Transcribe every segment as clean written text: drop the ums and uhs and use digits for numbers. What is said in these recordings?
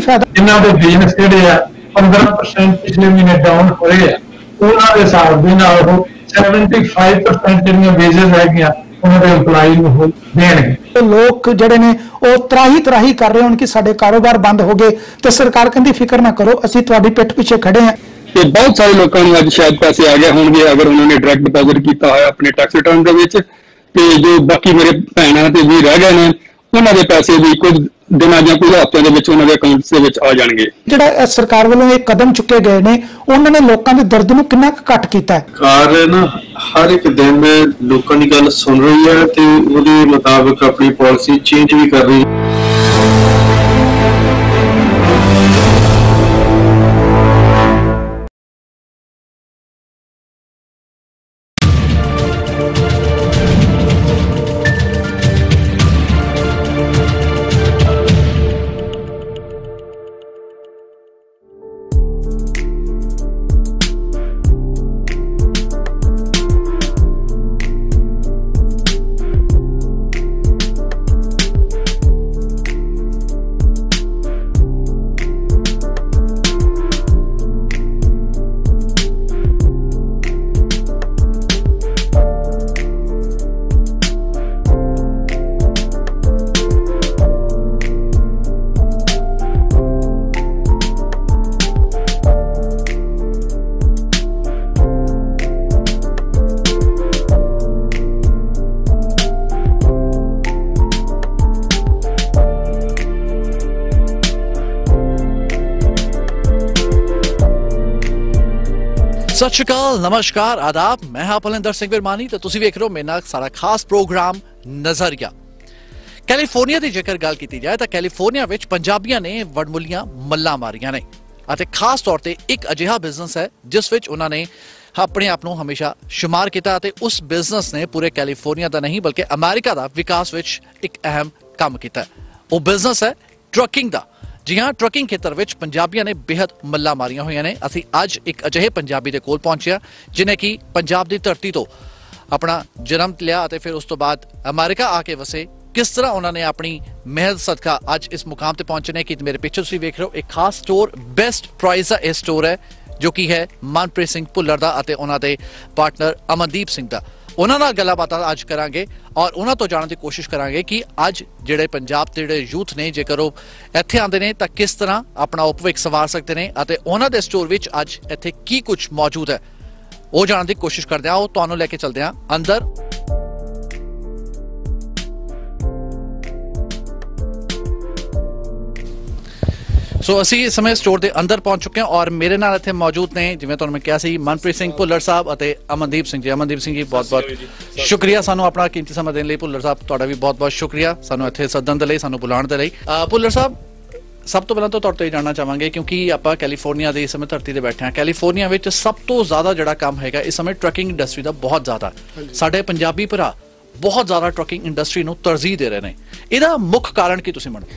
फायदा? जिन्हां दे बिजनेस जिहड़े आ 15% पिछले महीने डाउन होए आ, उन्हां दे हिसाब दे नाल 75% जिहड़ियां वेजेस हैगियां उन्हां दे एम्पलॉई नूं हो देणगे। तो लोग जिहड़े ने वो त्राही कर रहे हैं कि साडे कारोबार बंद हो गए, तो सरकार कहंदी फिक्र ना करो, असीं तुहाडी पिठ पिछे खड़े हैं। ਤੇ ਬਹੁਤ ਸਾਰੇ ਲੋਕਾਂ ਨੂੰ ਅੱਜ ਸ਼ਾਇਦ ਪੈਸੇ ਆ ਗਏ ਹੋਣਗੇ ਅਗਰ ਉਹਨਾਂ ਨੇ ਡਾਇਰੈਕਟ ਡਿਪੋਜ਼ਿਟ ਕੀਤਾ ਹੋਇਆ ਆਪਣੇ ਟੈਕਸ ਰਿਟਰਨ ਦੇ ਵਿੱਚ, ਤੇ ਜੋ ਬਾਕੀ ਮੇਰੇ ਭੈਣਾਂ ਤੇ ਵੀ ਰਹਿ ਗਏ ਨੇ ਉਹਨਾਂ ਦੇ ਪੈਸੇ ਵੀ ਕੁਝ ਦਿਨਾਂ ਜਾਂ ਕੁਝ ਹਫ਼ਤਿਆਂ ਦੇ ਵਿੱਚ ਉਹਨਾਂ ਦੇ ਅਕਾਊਂਟਸ ਦੇ ਵਿੱਚ ਆ ਜਾਣਗੇ। ਜਿਹੜਾ ਸਰਕਾਰ ਵੱਲੋਂ ਇਹ ਕਦਮ ਚੁੱਕੇ ਗਏ ਨੇ ਉਹਨਾਂ ਨੇ ਲੋਕਾਂ ਦੇ ਦਰਦ ਨੂੰ ਕਿੰਨਾ ਘੱਟ ਕੀਤਾ ਹੈ? ਸਰਕਾਰ ਨਾ ਹਰ ਇੱਕ ਦਿਨ ਲੋਕਾਂ ਦੀ ਗੱਲ ਸੁਣ ਰਹੀ ਹੈ ਤੇ ਉਹਦੇ ਮੁਤਾਬਕ ਆਪਣੀ ਪਾਲਿਸੀ ਚੇਂਜ ਵੀ ਕਰ ਰਹੀ ਹੈ। सत श्री अकाल, नमस्कार, आदाब। मैं हाँ पलिंदर सिंह विरमानी तो तुसीं वेख रहे हो मेरे नाल सारा खास प्रोग्राम नजरिया। कैलीफोर्निया की जेकर गल की जाए तो कैलीफोर्निया विच पंजाबियां ने वडमुलियां मल्लां मारियां ने अते खास तौर पर एक अजिहा बिजनेस है जिस विच उन्होंने अपने आप को हमेशा शुमार किया। उस बिजनेस ने पूरे कैलीफोर्निया का नहीं बल्कि अमेरिका का विकास विच एक अहम काम किया। वो बिजनेस है ट्रकिंग का। जी हाँ, ट्रकिंग खेतर विच पंजाबियों ने बेहद मल्लां मारियां होईयां ने। असीं अज एक अजिहे पंजाबी दे कोल पहुंचे जिन्हें कि पंजाब की धरती तो अपना जन्म लिया और फिर उस तो बाद अमेरिका आके वसे। किस तरह उन्होंने अपनी मेहनत सदका अज इस मुकाम पर पहुंचने की। मेरे पिछे तुसीं वेख रहे हो एक खास स्टोर बेस्ट प्राइस का यह स्टोर है जो कि है मनप्रीत सिंह भुल्लर का और उन्होंने पार्टनर अमनदीप सिंह का। उन्होंने गल्लाबात अज करांगे और उन्होंने तो जानने की कोशिश करांगे कि अज जिहड़े पंजाब के जिहड़े यूथ ने जेकर वो इत्थे आंदे ने तां किस तरह अपना भविख संवार सकते हैं और उन्होंने दे स्टोर विच अज इत्थे की कुछ मौजूद है वो जानने की कोशिश करते हैं। वो तुहानूं लैके चलते हैं अंदर। सो असी इस समय स्टोर के अंदर पहुंच चुके हैं और मेरे नाल इत्थे मौजूद ने जिवें तुहानूं मैं कहा सी मनप्रीत सिंह भुल्लर साहब और अमनदीप सिंह जी। अमनदीप सिंह जी बहुत बहुत शुक्रिया सानूं अपना कीमती समा देने लई। भुल्लर साहब तुहाडा भी बहुत बहुत शुक्रिया सानूं इत्थे सद्दण दे लई, सानूं बुलाउण दे लई। भुल्लर साहब सब तो पहला तो तुहाडे तो जानना चाहांगे क्योंकि आपां कैलीफोर्निया के इस समय धरती ते बैठे हैं। कैलीफोर्निया विच सब तो ज़्यादा जिहड़ा काम हैगा इस समय ट्रकिंग इंडस्ट्री का बहुत ज़्यादा है। साडे पंजाबी भरा बहुत ज़्यादा ट्रकिंग इंडस्ट्री नूं तरजीह दे रहे हैं। इहदा मुख कारण की तुसीं मंनदे?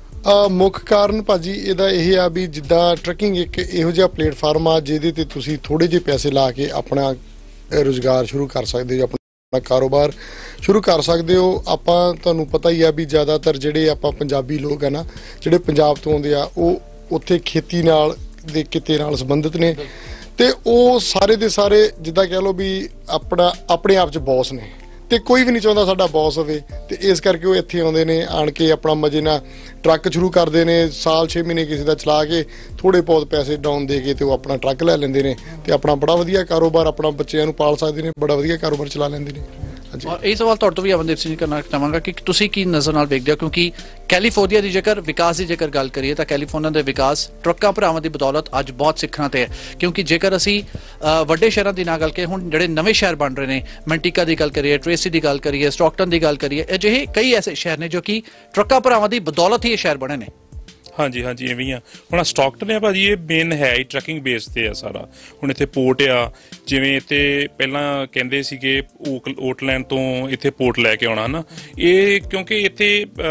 मुख कारण भाजी इहदा यह आ भी जिद्दां ट्रकिंग एक इहो जिहा प्लेटफार्म आ जिहदे ते तुसीं थोड़े जे पैसे ला के अपना रोजगार शुरू कर सकते हो, अपना कारोबार शुरू कर सकते हो। आपां तुहानूं पता ही आ भी ज़्यादातर जिहड़े आपां पंजाबी लोग है ना जिहड़े पंजाब तो आउंदे आ वो उत्थे खेती नाल दे किते नाल संबंधित ने ते वो सारे दे सारे जिद्दां कह लो भी अपने आप च बॉस ने ਤੇ ਕੋਈ ਵੀ ਨਹੀਂ ਚਾਹੁੰਦਾ ਸਾਡਾ ਬੌਸ ਹੋਵੇ ਤੇ ਇਸ ਕਰਕੇ ਉਹ ਇੱਥੇ ਆਉਂਦੇ ਨੇ ਆਣ ਕੇ ਆਪਣਾ ਮਜੇ ਨਾਲ ਟਰੱਕ ਸ਼ੁਰੂ ਕਰਦੇ ਨੇ। ਸਾਲ 6 ਮਹੀਨੇ ਕਿਸੇ ਦਾ ਚਲਾ ਕੇ ਥੋੜੇ ਬਹੁਤ ਪੈਸੇ ਡਾਊਨ ਦੇ ਕੇ ਤੇ ਉਹ ਆਪਣਾ ਟਰੱਕ ਲੈ ਲੈਂਦੇ ਨੇ ਤੇ ਆਪਣਾ ਬੜਾ ਵਧੀਆ ਕਾਰੋਬਾਰ ਆਪਣਾ ਬੱਚਿਆਂ ਨੂੰ ਪਾਲ ਸਕਦੇ ਨੇ, ਬੜਾ ਵਧੀਆ ਕਾਰੋਬਾਰ ਚਲਾ ਲੈਂਦੇ ਨੇ। और यही सवाल तुहाडे तो भी अमनदीप सिंह करना चाहांगा कि तुसीं की नज़र नाल वेखदे हो क्योंकि कैलीफोर्निया की जेकर विकास की जेकर गल करिए तो कैलीफोर्निया के विकास ट्रक्कां भरावां दी बदौलत अज बहुत सिखरां ते है। क्योंकि जेकर असीं वड्डे शहरां दी ना गल करिए हुण जिहड़े नवें शहर बन रहे हैं मैंटिका की गल करिए, ट्रेसी की गल करिए, स्टॉकटन की गल करिए, अजिहे कई ऐसे शहर ने जो कि ट्रक्कां भरावां दी बदौलत ही ये शहर बने ने। हाँ जी इवें ही आ। हुण स्टॉकटन है भाजी ये मेन है ही ट्रकिंग बेस ते आ सारा। हुण इत्थे पोर्ट आ जिवें इत्थे पहलां कहंदे सीगे ओकलैंड तो इत्थे पोर्ट लैके आउणा है ना ये क्योंकि इत्थे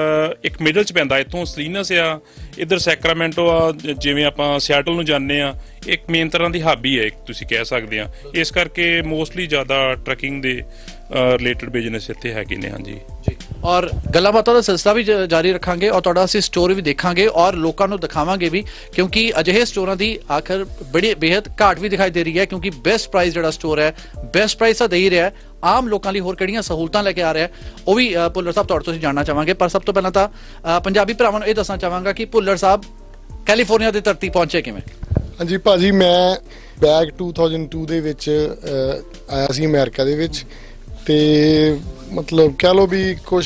एक मिडल च पैंदा इत्थों सलीनस आ इधर सैक्रामेंटो आ जिवें आपां सियाटल नूं जाने आ एक मेन तरह की हब ही है तुसीं कह सकदे आ। इस करके मोस्टली ज़्यादा ट्रकिंग दे रिलेटेड बिजनेस इत्थे हैगे ने। हाँ जी ਔਰ ਗੱਲਾਂ ਬਾਤਾਂ ਦਾ ਸਿਲਸਿਲਾ ਵੀ ਜਾਰੀ ਰੱਖਾਂਗੇ ਔਰ ਤੁਹਾਡਾ ਅਸੀਂ ਸਟੋਰ ਵੀ ਦੇਖਾਂਗੇ ਔਰ ਲੋਕਾਂ ਨੂੰ ਦਿਖਾਵਾਂਗੇ ਵੀ, ਕਿਉਂਕਿ ਅਜਿਹੇ ਸਟੋਰਾਂ ਦੀ ਆਖਰ ਬੜੀ ਬੇਹੱਦ ਘਾਟ ਵੀ ਦਿਖਾਈ ਦੇ ਰਹੀ ਹੈ, ਕਿਉਂਕਿ ਬੈਸਟ ਪ੍ਰਾਈਸ ਜਿਹੜਾ ਸਟੋਰ ਹੈ ਬੈਸਟ ਪ੍ਰਾਈਸ ਤਾਂ ਦੇ ਹੀ ਰਿਹਾ, ਆਮ ਲੋਕਾਂ ਲਈ ਹੋਰ ਕਿਹੜੀਆਂ ਸਹੂਲਤਾਂ ਲੈ ਕੇ ਆ ਰਿਹਾ ਉਹ ਵੀ ਭੁੱਲਰ ਸਾਹਿਬ ਤੁਹਾਡੇ ਤੋਂ ਅਸੀਂ ਜਾਣਨਾ ਚਾਹਾਂਗੇ। ਪਰ ਸਭ ਤੋਂ ਪਹਿਲਾਂ ਤਾਂ ਪੰਜਾਬੀ ਭਰਾਵਾਂ ਨੂੰ ਇਹ ਦੱਸਣਾ ਚਾਹਾਂਗਾ ਕਿ ਭੁੱਲਰ ਸਾਹਿਬ ਕੈਲੀਫੋਰਨੀਆ ਦੀ ਧਰਤੀ ਪਹੁੰਚੇ ਕਿਵੇਂ? ਹਾਂਜੀ ਭਾਜੀ, ਮੈਂ ਬੈਕ 2002 ਦੇ ਵਿੱਚ ਆਇਆ ਸੀ ਅਮਰੀਕਾ ਦੇ ਵਿੱਚ, ਤੇ ਮਤਲਬ ਕਹਿ ਲਓ ਵੀ ਕੁਝ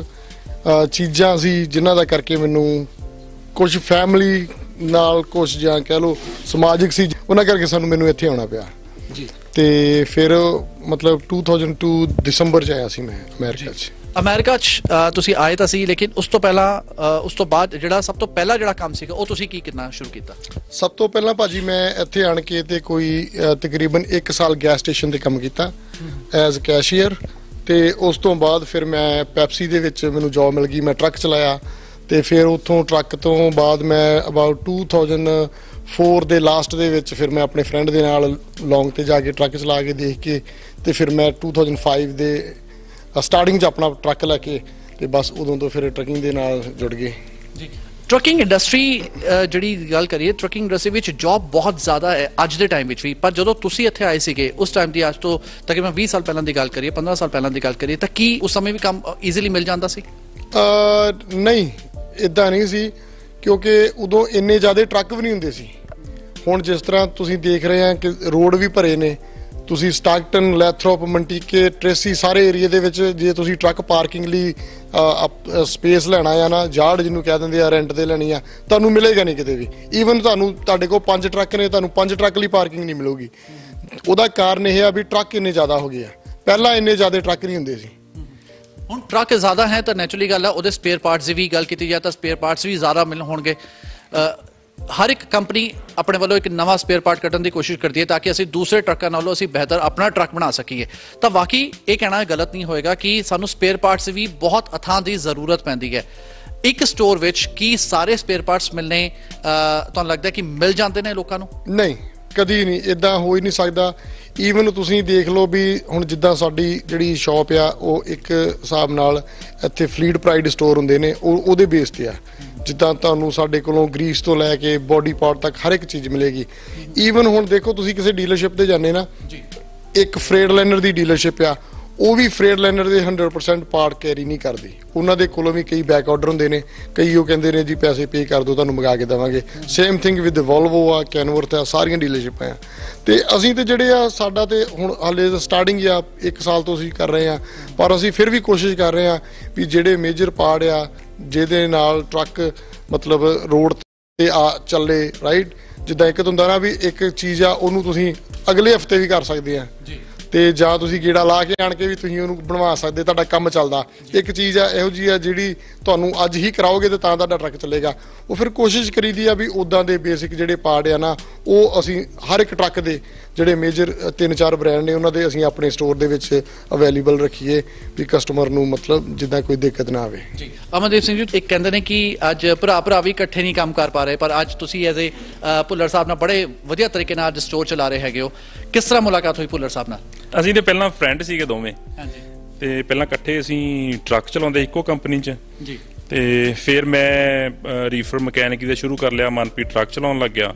ਚੀਜ਼ਾਂ ਸੀ ਜਿਨ੍ਹਾਂ ਦਾ ਕਰਕੇ ਮੈਨੂੰ ਕੁਝ ਫੈਮਿਲੀ ਨਾਲ ਕੁਝ ਜਾਂ ਕਹਿ ਲਓ ਸਮਾਜਿਕ ਸੀ, ਉਹਨਾਂ ਕਰਕੇ ਮੈਨੂੰ ਇੱਥੇ ਆਉਣਾ ਪਿਆ ਜੀ। ਤੇ ਫਿਰ ਮਤਲਬ 2002 ਦਸੰਬਰ 'ਚ ਆਇਆ ਸੀ ਮੈਂ ਅਮਰੀਕਾ 'ਚ। ਅਮਰੀਕਾ 'ਚ ਤੁਸੀਂ ਆਏ ਤਾਂ ਸੀ, ਲੇਕਿਨ ਉਸ ਤੋਂ ਪਹਿਲਾਂ ਉਸ ਤੋਂ ਬਾਅਦ ਜਿਹੜਾ ਸਭ ਤੋਂ ਪਹਿਲਾ ਜਿਹੜਾ ਕੰਮ ਸੀਗਾ ਉਹ ਤੁਸੀਂ ਕੀ ਕਰਨਾ ਸ਼ੁਰੂ ਕੀਤਾ? ਸਭ ਤੋਂ ਪਹਿਲਾਂ ਭਾਜੀ ਮੈਂ ਇੱਥੇ ਆਣ ਕੇ ਤੇ ਕੋਈ ਤਕਰੀਬਨ 1 ਸਾਲ ਗੈਸ ਸਟੇਸ਼ਨ ਤੇ ਕੰਮ ਕੀਤਾ ਐਜ਼ ਕੈਸ਼ੀਅਰ, ਤੇ ਉਸ ਤੋਂ ਬਾਅਦ ਫਿਰ ਮੈਂ ਪੈਪਸੀ ਦੇ ਵਿੱਚ ਮੈਨੂੰ ਜੌਬ ਮਿਲ ਗਈ, ਮੈਂ ਟਰੱਕ ਚਲਾਇਆ, ਤੇ ਫਿਰ ਉੱਥੋਂ ਟਰੱਕ ਤੋਂ ਬਾਅਦ ਮੈਂ ਅਬਾਊਟ 2004 ਦੇ ਲਾਸਟ ਦੇ ਵਿੱਚ ਫਿਰ ਮੈਂ ਆਪਣੇ ਫਰੈਂਡ ਦੇ ਨਾਲ ਲੌਂਗ ਤੇ ਜਾ ਕੇ ਟਰੱਕ ਚਲਾ ਕੇ ਦੇਖ ਕੇ, ਤੇ ਫਿਰ ਮੈਂ 2005 ਦੇ ਸਟਾਰਟਿੰਗ 'ਚ ਆਪਣਾ ਟਰੱਕ ਲੈ ਕੇ, ਤੇ ਬਸ ਉਦੋਂ ਤੋਂ ਫਿਰ ਟਰੱਕਿੰਗ ਦੇ ਨਾਲ ਜੁੜ ਗਏ ਜੀ। ਟਰੱਕਿੰਗ ਇੰਡਸਟਰੀ ਜਿਹੜੀ ਗੱਲ ਕਰੀਏ, ਟਰੱਕਿੰਗ ਇੰਡਸਟਰੀ ਵਿੱਚ ਜੌਬ ਬਹੁਤ ਜ਼ਿਆਦਾ ਹੈ ਅੱਜ ਦੇ ਟਾਈਮ ਵਿੱਚ ਵੀ, ਪਰ ਜਦੋਂ ਤੁਸੀਂ ਇੱਥੇ ਆਏ ਸੀਗੇ ਉਸ ਟਾਈਮ ਦੀ ਅੱਜ ਤੋਂ ਤਕਰੀਬਨ 20 ਸਾਲ ਪਹਿਲਾਂ ਦੀ ਗੱਲ ਕਰੀਏ, 15 ਸਾਲ ਪਹਿਲਾਂ ਦੀ ਗੱਲ ਕਰੀਏ, ਤਾਂ ਕੀ ਉਸ ਸਮੇਂ ਵੀ ਕੰਮ ਈਜ਼ੀਲੀ ਮਿਲ ਜਾਂਦਾ ਸੀ? ਨਹੀਂ, ਇੱਦਾਂ ਨਹੀਂ ਸੀ, ਕਿਉਂਕਿ ਉਦੋਂ ਇੰਨੇ ਜ਼ਿਆਦਾ ਟਰੱਕ ਵੀ ਨਹੀਂ ਹੁੰਦੇ ਸੀ। ਹੁਣ ਜਿਸ ਤਰ੍ਹਾਂ ਤੁਸੀਂ ਦੇਖ ਰਹੇ ਆ ਕਿ ਰੋਡ ਵੀ ਭਰੇ ਨੇ, ਤੁਸੀਂ ਸਟਾਕਟਨ, ਲੈਥਰੋਪ, ਮੰਟੀਕੇ, ਟ੍ਰੇਸੀ ਸਾਰੇ ਏਰੀਏ ਦੇ ਵਿੱਚ ਜੇ ਤੁਸੀਂ ਟਰੱਕ ਪਾਰਕਿੰਗ ਲਈ ਸਪੇਸ ਲੈਣਾ ਆ ਨਾ, ਯਾਰਡ ਜਿਹਨੂੰ ਕਹਿ ਦਿੰਦੇ ਆ, ਰੈਂਟ ਤੇ ਲੈਣੀ ਆ, ਤੁਹਾਨੂੰ ਮਿਲੇਗਾ ਨਹੀਂ ਕਿਤੇ ਵੀ। ਈਵਨ ਤੁਹਾਡੇ ਕੋਲ 5 ਟਰੱਕ ਨੇ, ਤੁਹਾਨੂੰ 5 ਟਰੱਕ ਲਈ ਪਾਰਕਿੰਗ ਨਹੀਂ ਮਿਲੂਗੀ। ਉਹਦਾ ਕਾਰਨ ਇਹ ਆ ਵੀ ਟਰੱਕ ਇੰਨੇ ਜ਼ਿਆਦਾ ਹੋ ਗਏ ਆ, ਪਹਿਲਾਂ ਇੰਨੇ ਜ਼ਿਆਦਾ ਟਰੱਕ ਨਹੀਂ ਹੁੰਦੇ ਸੀ। ਹੁਣ ਟਰੱਕ ਜ਼ਿਆਦਾ ਹੈ ਤਾਂ ਨੈਚੁਰਲੀ ਗੱਲ ਹੈ, ਉਹਦੇ ਸਪੇਅਰ ਪਾਰਟਸ ਦੀ ਵੀ ਗੱਲ ਕੀਤੀ ਜਾਏ ਤਾਂ ਸਪੇਅਰ ਪਾਰਟਸ ਵੀ ਜ਼ਿਆਦਾ ਮਿਲ ਹੋਣਗੇ। ਹਰ ਇੱਕ ਕੰਪਨੀ ਆਪਣੇ ਵੱਲੋਂ ਇੱਕ ਨਵਾਂ ਸਪੇਅਰ ਪਾਰਟ ਕੱਢਣ ਦੀ ਕੋਸ਼ਿਸ਼ ਕਰਦੀ ਹੈ ਤਾਂ ਕਿ ਅਸੀਂ ਦੂਸਰੇ ਟਰੱਕਾਂ ਨਾਲੋਂ ਅਸੀਂ ਬਿਹਤਰ ਆਪਣਾ ਟਰੱਕ ਬਣਾ ਸਕੀਏ। ਤਾਂ ਵਾਕਈ ਇਹ ਕਹਿਣਾ ਗਲਤ ਨਹੀਂ ਹੋਏਗਾ ਕਿ ਸਾਨੂੰ ਸਪੇਅਰ ਪਾਰਟਸ ਵੀ ਬਹੁਤ ਅਥਾਹ ਦੀ ਜ਼ਰੂਰਤ ਪੈਂਦੀ ਹੈ। ਇੱਕ ਸਟੋਰ ਵਿੱਚ ਕੀ ਸਾਰੇ ਸਪੇਅਰ ਪਾਰਟਸ ਮਿਲਣੇ ਤੁਹਾਨੂੰ ਲੱਗਦਾ ਕਿ ਮਿਲ ਜਾਂਦੇ ਨੇ ਲੋਕਾਂ ਨੂੰ? ਨਹੀਂ, ਕਦੀ ਨਹੀਂ, ਇਦਾਂ ਹੋ ਹੀ ਨਹੀਂ ਸਕਦਾ। ਈਵਨ ਤੁਸੀਂ ਦੇਖ ਲਓ ਵੀ ਹੁਣ ਜਿੱਦਾਂ ਸਾਡੀ ਜਿਹੜੀ ਸ਼ਾਪ ਆ ਉਹ ਇੱਕ ਹਿਸਾਬ ਨਾਲ ਇੱਥੇ ਫਲੀਟ ਪ੍ਰਾਈਡ ਸਟੋਰ ਹੁੰਦੇ ਨੇ, ਉਹਦੇ ਬੇਸ ਤੇ ਆ। ਜਿੱਦਾਂ ਤੁਹਾਨੂੰ ਸਾਡੇ ਕੋਲੋਂ ਗਰੀਸ ਤੋਂ ਲੈ ਕੇ ਬੋਡੀ ਪਾਰਟ ਤੱਕ ਹਰ ਇੱਕ ਚੀਜ਼ ਮਿਲੇਗੀ। ਈਵਨ ਹੁਣ ਦੇਖੋ ਤੁਸੀਂ ਕਿਸੇ ਡੀਲਰਸ਼ਿਪ ਤੇ ਜਾਂਦੇ ਨਾ, ਇੱਕ ਫਰੇਡ ਲਾਈਨਰ ਦੀ ਡੀਲਰਸ਼ਿਪ ਆ, ਉਹ ਵੀ ਫਰੇਡ ਲਾਈਨਰ ਦੇ 100% ਪਾਰਟ ਕੈਰੀ ਨਹੀਂ ਕਰਦੀ। ਉਹਨਾਂ ਦੇ ਕੋਲੋਂ ਵੀ ਕਈ ਬੈਕ ਆਰਡਰ ਹੁੰਦੇ ਨੇ, ਕਈ ਉਹ ਕਹਿੰਦੇ ਨੇ ਜੀ ਪੈਸੇ ਪੇ ਕਰ ਦਿਓ ਤੁਹਾਨੂੰ ਮੰਗਾ ਕੇ ਦੇਵਾਂਗੇ। ਸੇਮ ਥਿੰਗ ਵਿਦ ਵੋਲਵੋ ਆ, ਕੈਨਵਰਥ ਆ, ਸਾਰੀਆਂ ਡੀਲਰਸ਼ਿਪਾਂ ਆ। ਤੇ ਅਸੀਂ ਤੇ ਜਿਹੜੇ ਆ, ਸਾਡਾ ਤੇ ਹੁਣ ਹਾਲੇ ਸਟਾਰਟਿੰਗ ਆ, 1 ਸਾਲ ਤੋਂ ਅਸੀਂ ਕਰ ਰਹੇ ਆ, ਪਰ ਅਸੀਂ ਫਿਰ ਵੀ ਕੋਸ਼ਿਸ਼ ਕਰ ਰਹੇ ਆ ਵੀ ਜਿਹੜੇ ਮੇਜਰ ਪਾਰਟ ਆ ਜਿਹਦੇ ਨਾਲ ਟਰੱਕ ਮਤਲਬ ਰੋਡ ਤੇ ਆ ਚੱਲੇ, ਰਾਈਟ। ਜਿੱਦਾਂ ਇੱਕ ਹੁੰਦਾ ਨਾ ਵੀ ਇੱਕ ਚੀਜ਼ ਆ ਉਹਨੂੰ ਤੁਸੀਂ ਅਗਲੇ ਹਫਤੇ ਵੀ ਕਰ ਸਕਦੇ ਆ, ਤੇ ਜਾਂ ਤੁਸੀਂ ਗੇੜਾ ਲਾ ਕੇ ਆਣ ਕੇ ਵੀ ਤੁਸੀਂ ਉਹਨੂੰ ਬਣਵਾ ਸਕਦੇ, ਤੁਹਾਡਾ ਕੰਮ ਚੱਲਦਾ। ਇੱਕ ਚੀਜ਼ ਆ ਇਹੋ ਜਿਹੀ ਆ ਜਿਹੜੀ ਤੁਹਾਨੂੰ ਅੱਜ ਹੀ ਕਰਾਓਗੇ ਤੇ ਤਾਂ ਤੁਹਾਡਾ ਟਰੱਕ ਚੱਲੇਗਾ। ਉਹ ਫਿਰ ਕੋਸ਼ਿਸ਼ ਕਰੀਦੀ ਆ ਵੀ ਉੱਦਾਂ ਦੇ ਬੇਸਿਕ ਜਿਹੜੇ ਪਾਰਟ ਆ ਨਾ, ਉਹ ਅਸੀਂ ਹਰ ਇੱਕ ਟਰੱਕ ਦੇ ਜਿਹੜੇ ਮੇਜਰ 3-4 ਬ੍ਰਾਂਡ ਨੇ ਉਹਨਾਂ ਦੇ ਅਸੀਂ ਆਪਣੇ ਸਟੋਰ ਦੇ ਵਿੱਚ ਅਵੇਲੇਬਲ ਰੱਖੀਏ ਵੀ ਕਸਟਮਰ ਨੂੰ ਮਤਲਬ ਜਿੱਦਾਂ ਕੋਈ ਦਿੱਕਤ ਨਾ ਆਵੇ। ਜੀ ਅਮਨਦੀਪ ਸਿੰਘ ਜੀ, ਇੱਕ ਕਹਿੰਦੇ ਨੇ ਕਿ ਅੱਜ ਭਰਾ ਵੀ ਇਕੱਠੇ ਨਹੀਂ ਕੰਮ ਕਰ ਪਾ ਰਹੇ, ਪਰ ਅੱਜ ਤੁਸੀਂ ਐਜ਼ ਏ ਭੁੱਲਰ ਸਾਹਿਬ ਨਾਲ ਬੜੇ ਵਧੀਆ ਤਰੀਕੇ ਨਾਲ ਅੱਜ ਸਟੋਰ ਚਲਾ ਰਹੇ ਹੈਗੇ ਹੋ। ਕਿਸ ਤਰ੍ਹਾਂ ਮੁਲਾਕਾਤ ਹੋਈ ਭੁੱਲਰ ਸਾਹਿਬ ਨਾਲ? ਅਸੀਂ ਤੇ ਪਹਿਲਾਂ ਫਰੈਂਡ ਸੀਗੇ ਦੋਵੇਂ, ਤੇ ਪਹਿਲਾਂ ਇਕੱਠੇ ਅਸੀਂ ਟਰੱਕ ਚਲਾਉਂਦੇ ਇੱਕੋ ਕੰਪਨੀ 'ਚ ਜੀ। ਤੇ ਫਿਰ ਮੈਂ ਰੀਫਰ ਮਕੈਨਿਕ ਦਾ ਸ਼ੁਰੂ ਕਰ ਲਿਆ, ਮਨਪ੍ਰੀਤ ਟਰੱਕ ਚਲਾਉਣ ਲੱਗ ਗਿਆ।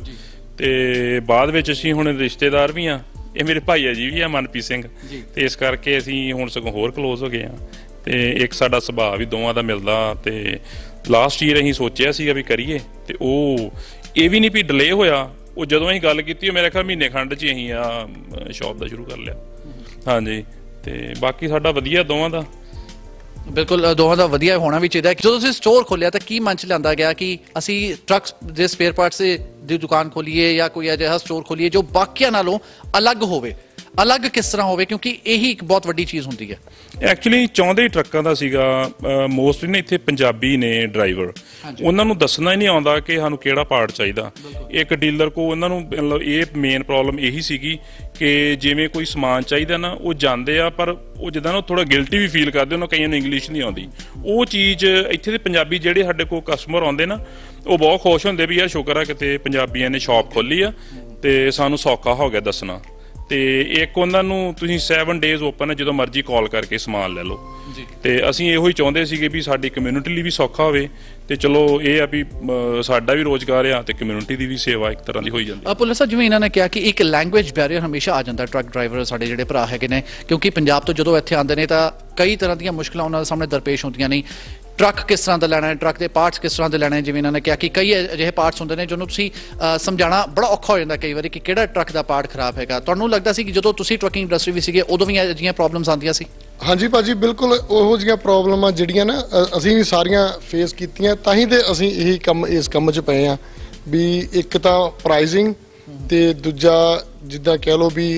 ਤੇ ਬਾਅਦ ਵਿੱਚ ਅਸੀਂ ਹੁਣ ਰਿਸ਼ਤੇਦਾਰ ਵੀ ਆ, ਇਹ ਮੇਰੇ ਭਾਈ ਜੀ ਵੀ ਆ ਮਨਪ੍ਰੀਤ ਸਿੰਘ, ਤੇ ਇਸ ਕਰਕੇ ਅਸੀਂ ਹੁਣ ਸਗੋਂ ਹੋਰ ਕਲੋਜ਼ ਹੋ ਗਏ ਆ। ਤੇ ਇੱਕ ਸਾਡਾ ਸੁਭਾਅ ਵੀ ਦੋਵਾਂ ਦਾ ਮਿਲਦਾ। ਤੇ ਲਾਸਟ ਈਅਰ ਅਸੀਂ ਸੋਚਿਆ ਸੀਗਾ ਵੀ ਕਰੀਏ, ਤੇ ਉਹ ਇਹ ਵੀ ਨਹੀਂ ਵੀ ਡਿਲੇ ਹੋਇਆ। ਉਹ ਜਦੋਂ ਅਸੀਂ ਗੱਲ ਕੀਤੀ ਮੇਰੇ ਖਿਆਲ ਮਹੀਨੇ ਖੰਡ 'ਚ ਅਸੀਂ ਆ ਸ਼ੌਪ ਦਾ ਸ਼ੁਰੂ ਕਰ ਲਿਆ। ਹਾਂਜੀ, ਤੇ ਬਾਕੀ ਸਾਡਾ ਵਧੀਆ ਦੋਵਾਂ ਦਾ। ਬਿਲਕੁਲ, ਦੋਵਾਂ ਦਾ ਵਧੀਆ ਹੋਣਾ ਵੀ ਚਾਹੀਦਾ। ਜਦੋਂ ਤੁਸੀਂ ਸਟੋਰ ਖੋਲਿਆ ਤਾਂ ਕੀ ਮਨ 'ਚ ਲਿਆਂਦਾ ਗਿਆ ਕਿ ਅਸੀਂ ਟਰੱਕਸ ਦੇ ਸਪੇਅਰ ਪਾਰਟਸ ਦੀ ਦੁਕਾਨ ਖੋਲੀਏ ਜਾਂ ਕੋਈ ਅਜਿਹਾ ਸਟੋਰ ਖੋਲੀਏ ਜੋ ਬਾਕੀਆਂ ਨਾਲੋਂ ਅਲੱਗ ਹੋਵੇ? ਅਲੱਗ ਕਿਸ ਤਰ੍ਹਾਂ ਹੋਵੇ, ਕਿਉਂਕਿ ਇਹੀ ਇੱਕ ਬਹੁਤ ਵੱਡੀ ਚੀਜ਼ ਹੁੰਦੀ ਹੈ। ਐਕਚੁਅਲੀ ਚਾਹੁੰਦੇ ਟਰੱਕਾਂ ਦਾ ਸੀਗਾ ਮੋਸਟਲੀ ਨਾ ਇੱਥੇ ਪੰਜਾਬੀ ਨੇ ਡਰਾਈਵਰ, ਉਹਨਾਂ ਨੂੰ ਦੱਸਣਾ ਹੀ ਨਹੀਂ ਆਉਂਦਾ ਕਿ ਸਾਨੂੰ ਕਿਹੜਾ ਪਾਰਟ ਚਾਹੀਦਾ। ਇੱਕ ਡੀਲਰ ਕੋ ਉਹਨਾਂ ਨੂੰ ਮਤਲਬ ਇਹ ਮੇਨ ਪ੍ਰੋਬਲਮ ਇਹੀ ਸੀਗੀ ਕਿ ਜਿਵੇਂ ਕੋਈ ਸਮਾਨ ਚਾਹੀਦਾ ਨਾ, ਉਹ ਜਾਂਦੇ ਆ ਪਰ ਉਹ ਜਿੱਦਾਂ ਨਾ ਥੋੜਾ ਗਿਲਟੀ ਵੀ ਫੀਲ ਕਰਦੇ, ਉਹਨਾਂ ਕਈਆਂ ਨੂੰ ਇੰਗਲਿਸ਼ ਨਹੀਂ ਆਉਂਦੀ। ਉਹ ਚੀਜ਼ ਇੱਥੇ ਦੇ ਪੰਜਾਬੀ ਜਿਹੜੇ ਸਾਡੇ ਕੋਲ ਕਸਟਮਰ ਆਉਂਦੇ ਨਾ, ਉਹ ਬਹੁਤ ਖੁਸ਼ ਹੁੰਦੇ ਵੀ ਯਾਰ ਸ਼ੁਕਰ ਆ ਕਿਤੇ ਪੰਜਾਬੀਆਂ ਨੇ ਸ਼ਾਪ ਖੋਲੀ ਆ ਤੇ ਸਾਨੂੰ ਸੌਖਾ ਹੋ ਗਿਆ ਦੱਸਣਾ। ਤੇ ਇੱਕ ਉਹਨਾਂ ਨੂੰ ਤੁਸੀਂ 7 ਡੇਜ਼ ਓਪਨ ਹੈ, ਜਦੋਂ ਮਰਜ਼ੀ ਕਾਲ ਕਰਕੇ ਸਮਾਨ ਲੈ ਲਓ। ਤੇ ਅਸੀਂ ਇਹੋ ਹੀ ਚਾਹੁੰਦੇ ਸੀਗੇ ਵੀ ਸਾਡੀ ਕਮਿਊਨਿਟੀ ਲਈ ਵੀ ਸੌਖਾ ਹੋਵੇ ਤੇ ਚਲੋ ਇਹ ਆ ਵੀ ਸਾਡਾ ਵੀ ਰੋਜ਼ਗਾਰ ਆ ਤੇ ਕਮਿਊਨਿਟੀ ਦੀ ਵੀ ਸੇਵਾ ਇੱਕ ਤਰ੍ਹਾਂ ਦੀ ਹੋਈ ਜਾਂਦੀ। ਪੁਲਿਸ ਸਾਹਿਬ, ਜਿਵੇਂ ਇਹਨਾਂ ਨੇ ਕਿਹਾ ਕਿ ਇੱਕ ਲੈਂਗੁਏਜ ਬੈਰੀਅਰ ਹਮੇਸ਼ਾ ਆ ਜਾਂਦਾ ਟਰੱਕ ਡਰਾਈਵਰ ਸਾਡੇ ਜਿਹੜੇ ਭਰਾ ਹੈਗੇ ਨੇ, ਕਿਉਂਕਿ ਪੰਜਾਬ ਤੋਂ ਜਦੋਂ ਇੱਥੇ ਆਉਂਦੇ ਨੇ ਤਾਂ ਕਈ ਤਰ੍ਹਾਂ ਦੀਆਂ ਮੁਸ਼ਕਲਾਂ ਉਹਨਾਂ ਦੇ ਸਾਹਮਣੇ ਦਰਪੇਸ਼ ਹੁੰਦੀਆਂ ਨੇ। ਟਰੱਕ ਕਿਸ ਤਰ੍ਹਾਂ ਦਾ ਲੈਣਾ ਹੈ, ਟਰੱਕ ਦੇ ਪਾਰਟਸ ਕਿਸ ਤਰ੍ਹਾਂ ਦੇ ਲੈਣੇ, ਜਿਵੇਂ ਇਹਨਾਂ ਨੇ ਕਿਹਾ ਕਿ ਕਈ ਅਜਿਹੇ ਪਾਰਟਸ ਹੁੰਦੇ ਨੇ ਜਿਹਨੂੰ ਤੁਸੀਂ ਸਮਝਾਉਣਾ ਬੜਾ ਔਖਾ ਹੋ ਜਾਂਦਾ ਕਈ ਵਾਰੀ ਕਿ ਕਿਹੜਾ ਟਰੱਕ ਦਾ ਪਾਰਟ ਖਰਾਬ ਹੈਗਾ। ਤੁਹਾਨੂੰ ਲੱਗਦਾ ਸੀ ਕਿ ਜਦੋਂ ਤੁਸੀਂ ਟਰੱਕਿੰਗ ਇੰਡਸਟਰੀ ਵੀ ਸੀਗੇ ਉਦੋਂ ਵੀ ਅਜਿਹੀਆਂ ਪ੍ਰੋਬਲਮਸ ਆਉਂਦੀਆਂ ਸੀ? ਹਾਂਜੀ ਭਾਜੀ, ਬਿਲਕੁਲ ਉਹੋ ਜਿਹੀਆਂ ਪ੍ਰੋਬਲਮਾਂ ਜਿਹੜੀਆਂ ਨਾ ਅਸੀਂ ਵੀ ਸਾਰੀਆਂ ਫੇਸ ਕੀਤੀਆਂ, ਤਾਂ ਹੀ ਤੇ ਅਸੀਂ ਇਹੀ ਕੰਮ ਇਸ ਕੰਮ 'ਚ ਪਏ ਹਾਂ ਵੀ ਇੱਕ ਤਾਂ ਪ੍ਰਾਈਸਿੰਗ ਤੇ ਦੂਜਾ ਜਿੱਦਾਂ ਕਹਿ ਲਓ ਵੀ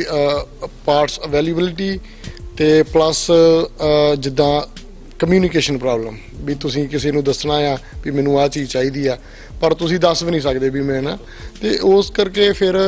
ਪਾਰਟਸ ਅਵੇਲੇਬਿਲਿਟੀ ਤੇ ਪਲੱਸ ਜਿੱਦਾਂ ਕਮਿਊਨੀਕੇਸ਼ਨ ਪ੍ਰੋਬਲਮ ਵੀ ਤੁਸੀਂ ਕਿਸੇ ਨੂੰ ਦੱਸਣਾ ਆ ਵੀ ਮੈਨੂੰ ਆਹ ਚੀਜ਼ ਚਾਹੀਦੀ ਆ ਪਰ ਤੁਸੀਂ ਦੱਸ ਵੀ ਨਹੀਂ ਸਕਦੇ ਵੀ ਮੈਂ ਨਾ, ਤੇ ਉਸ ਕਰਕੇ ਫਿਰ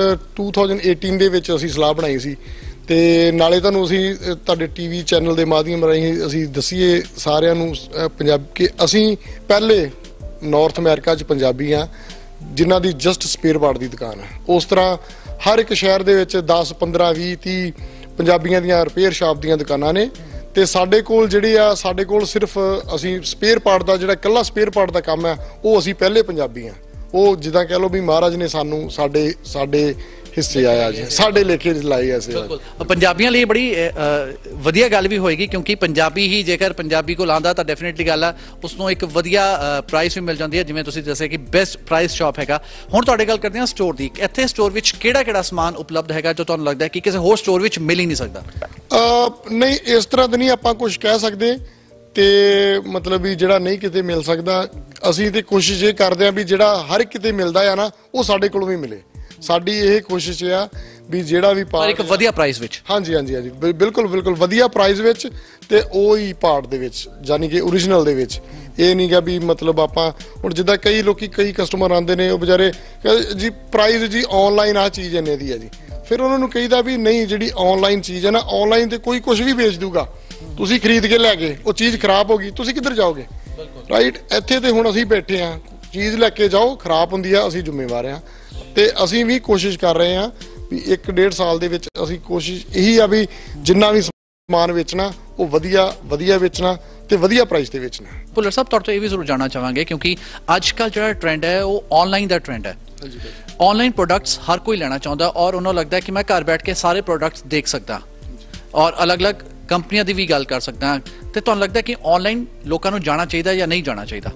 2018 ਦੇ ਵਿੱਚ ਅਸੀਂ ਸਲਾਹ ਬਣਾਈ ਸੀ ਤੇ ਨਾਲੇ ਤੁਹਾਨੂੰ ਅਸੀਂ ਤੁਹਾਡੇ ਟੀਵੀ ਚੈਨਲ ਦੇ ਮਾਧਿਅਮ ਰਾਹੀਂ ਅਸੀਂ ਦੱਸੀਏ ਸਾਰਿਆਂ ਨੂੰ ਪੰਜਾਬ ਕਿ ਅਸੀਂ ਪਹਿਲੇ ਨਾਰਥ ਅਮਰੀਕਾ 'ਚ ਪੰਜਾਬੀ ਆ ਜਿਨ੍ਹਾਂ ਦੀ ਜਸਟ ਸਪੇਅਰ ਪਾਰਟ ਦੀ ਦੁਕਾਨ ਹੈ। ਉਸ ਤਰ੍ਹਾਂ ਹਰ ਇੱਕ ਸ਼ਹਿਰ ਦੇ ਵਿੱਚ 10 15 20 30 ਪੰਜਾਬੀਆਂ ਦੀਆਂ ਰਿਪੇਅਰ ਸ਼ਾਪ ਦੀਆਂ ਦੁਕਾਨਾਂ ਨੇ ਤੇ ਸਾਡੇ ਕੋਲ ਜਿਹੜੀ ਆ ਸਾਡੇ ਕੋਲ ਸਿਰਫ ਅਸੀਂ ਸਪੇਅਰ ਪਾਰਟ ਦਾ ਜਿਹੜਾ ਇਕੱਲਾ ਸਪੇਅਰ ਪਾਰਟ ਦਾ ਕੰਮ ਹੈ ਉਹ ਅਸੀਂ ਪਹਿਲੇ ਪੰਜਾਬੀ ਆ। ਉਹ ਜਿੱਦਾਂ ਕਹਿ ਲਓ ਵੀ ਮਹਾਰਾਜ ਨੇ ਸਾਨੂੰ ਸਾਡੇ ਹਿੱਸੇ ਆਇਆ ਜੀ, ਸਾਡੇ ਲੇਖੇ ਲਾਏ ਐਸੇ। ਪੰਜਾਬੀਆਂ ਲਈ ਬੜੀ ਵਧੀਆ ਗੱਲ ਵੀ ਹੋਏਗੀ ਕਿਉਂਕਿ ਪੰਜਾਬੀ ਹੀ ਜੇਕਰ ਪੰਜਾਬੀ ਕੋਲ ਆਉਂਦਾ ਤਾਂ ਡੈਫੀਨੇਟਲੀ ਗੱਲ ਆ ਉਸ ਨੂੰ ਇੱਕ ਵਧੀਆ ਪ੍ਰਾਈਸ ਵੀ ਮਿਲ ਜਾਂਦੀ ਹੈ। ਜਿਵੇਂ ਤੁਸੀਂ ਦੱਸਿਆ ਕਿ ਬੈਸਟ ਪ੍ਰਾਈਸ ਸ਼ਾਪ ਹੈਗਾ। ਹੁਣ ਤੁਹਾਡੇ ਗੱਲ ਕਰਦੇ ਹਾਂ ਸਟੋਰ ਦੀ। ਇੱਥੇ ਸਟੋਰ ਵਿੱਚ ਕਿਹੜਾ ਸਮਾਨ ਉਪਲਬਧ ਹੈਗਾ ਜੋ ਤੁਹਾਨੂੰ ਲੱਗਦਾ ਕਿ ਕਿਸੇ ਹੋਰ ਸਟੋਰ ਵਿੱਚ ਮਿਲ ਹੀ ਨਹੀਂ ਸਕਦਾ? ਨਹੀਂ, ਇਸ ਤਰ੍ਹਾਂ ਤਾਂ ਨਹੀਂ ਆਪਾਂ ਕੁਝ ਕਹਿ ਸਕਦੇ ਤੇ ਮਤਲਬ ਵੀ ਜਿਹੜਾ ਨਹੀਂ ਕਿਤੇ ਮਿਲ ਸਕਦਾ, ਅਸੀਂ ਤੇ ਕੋਸ਼ਿਸ਼ ਇਹ ਕਰਦੇ ਹਾਂ ਵੀ ਜਿਹੜਾ ਹਰ ਕਿਤੇ ਮਿਲਦਾ ਆ ਨਾ ਉਹ ਸਾਡੇ ਕੋਲੋਂ ਵੀ ਮਿਲੇ। ਸਾਡੀ ਇਹ ਕੋਸ਼ਿਸ਼ ਆ ਵੀ ਜਿਹੜਾ ਵੀ ਪਾਰਟ ਇੱਕ ਵਧੀਆ ਪ੍ਰਾਈਸ ਵਿੱਚ। ਹਾਂਜੀ ਬਿਲਕੁਲ ਵਧੀਆ ਪ੍ਰਾਈਸ ਵਿੱਚ ਤੇ ਉਹ ਹੀ ਪਾਰਟ ਦੇ ਵਿੱਚ ਯਾਨੀ ਕਿ ਓਰੀਜਨਲ ਦੇ ਵਿੱਚ। ਇਹ ਨਹੀਂ ਗਾ ਵੀ ਮਤਲਬ ਆਪਾਂ ਹੁਣ ਜਿੱਦਾਂ ਕਈ ਕਸਟਮਰ ਆਉਂਦੇ ਨੇ ਉਹ ਵਿਚਾਰੇ ਜੀ ਪ੍ਰਾਈਸ ਜੀ ਆਨਲਾਈਨ ਆਹ ਚੀਜ਼ ਇੰਨੇ ਦੀ ਹੈ ਜੀ, ਫਿਰ ਉਹਨਾਂ ਨੂੰ ਕਹੀਦਾ ਵੀ ਨਹੀਂ ਜਿਹੜੀ ਆਨਲਾਈਨ ਚੀਜ਼ ਹੈ ਨਾ ਆਨਲਾਈਨ ਤੇ ਕੋਈ ਕੁਝ ਵੀ ਵੇਚ ਦੂਗਾ, ਤੁਸੀਂ ਖਰੀਦ ਕੇ ਲੈ ਗਏ ਉਹ ਚੀਜ਼ ਖਰਾਬ ਹੋ ਗਈ ਤੁਸੀਂ ਕਿੱਧਰ ਜਾਓਗੇ? ਰਾਈਟ, ਇੱਥੇ ਤੇ ਹੁਣ ਅਸੀਂ ਬੈਠੇ ਆ ਚੀਜ਼ ਲੈ ਕੇ ਜਾਓ ਖਰਾਬ ਹੁੰਦੀ ਆ ਅਸੀਂ ਜ਼ਿੰਮੇਵਾਰ ਆ ਤੇ ਅਸੀਂ ਵੀ ਕੋਸ਼ਿਸ਼ ਕਰ ਰਹੇ ਆ ਵੀ 1.5 ਸਾਲ ਦੇ ਵਿੱਚ ਅਸੀਂ ਕੋਸ਼ਿਸ਼ ਇਹੀ ਆ ਵੀ ਜਿੰਨਾ ਵੀ ਸਮਾਨ ਵੇਚਣਾ ਉਹ ਵਧੀਆ ਵੇਚਣਾ ਤੇ ਵਧੀਆ ਪ੍ਰਾਈਸ ਤੇ ਵੇਚਣਾ। ਭੁੱਲਰ ਸਾਹਿਬ, ਤੁਹਾਡੇ ਤੋਂ ਇਹ ਵੀ ਜ਼ਰੂਰ ਜਾਣਨਾ ਚਾਹਾਂਗੇ ਕਿਉਂਕਿ ਅੱਜ ਕੱਲ੍ਹ ਜਿਹੜਾ ਟ੍ਰੈਂਡ ਹੈ ਉਹ ਆਨਲਾਈਨ ਦਾ ਟ੍ਰੈਂਡ ਹੈ। ਆਨਲਾਈਨ ਪ੍ਰੋਡਕਟਸ ਹਰ ਕੋਈ ਲੈਣਾ ਚਾਹੁੰਦਾ ਔਰ ਉਹਨਾਂ ਨੂੰ ਲੱਗਦਾ ਕਿ ਮੈਂ ਘਰ ਬੈਠ ਕੇ ਸਾਰੇ ਪ੍ਰੋਡਕਟਸ ਦੇਖ ਸਕਦਾ ਔਰ ਅਲੱਗ-ਅਲੱਗ ਕੰਪਨੀਆਂ ਦੀ ਵੀ ਗੱਲ ਕਰ ਸਕਦਾ, ਤੇ ਤੁਹਾਨੂੰ ਲੱਗਦਾ ਕਿ ਆਨਲਾਈਨ ਲੋਕਾਂ ਨੂੰ ਜਾਣਾ ਚਾਹੀਦਾ ਜਾਂ ਨਹੀਂ ਜਾਣਾ ਚਾਹੀਦਾ?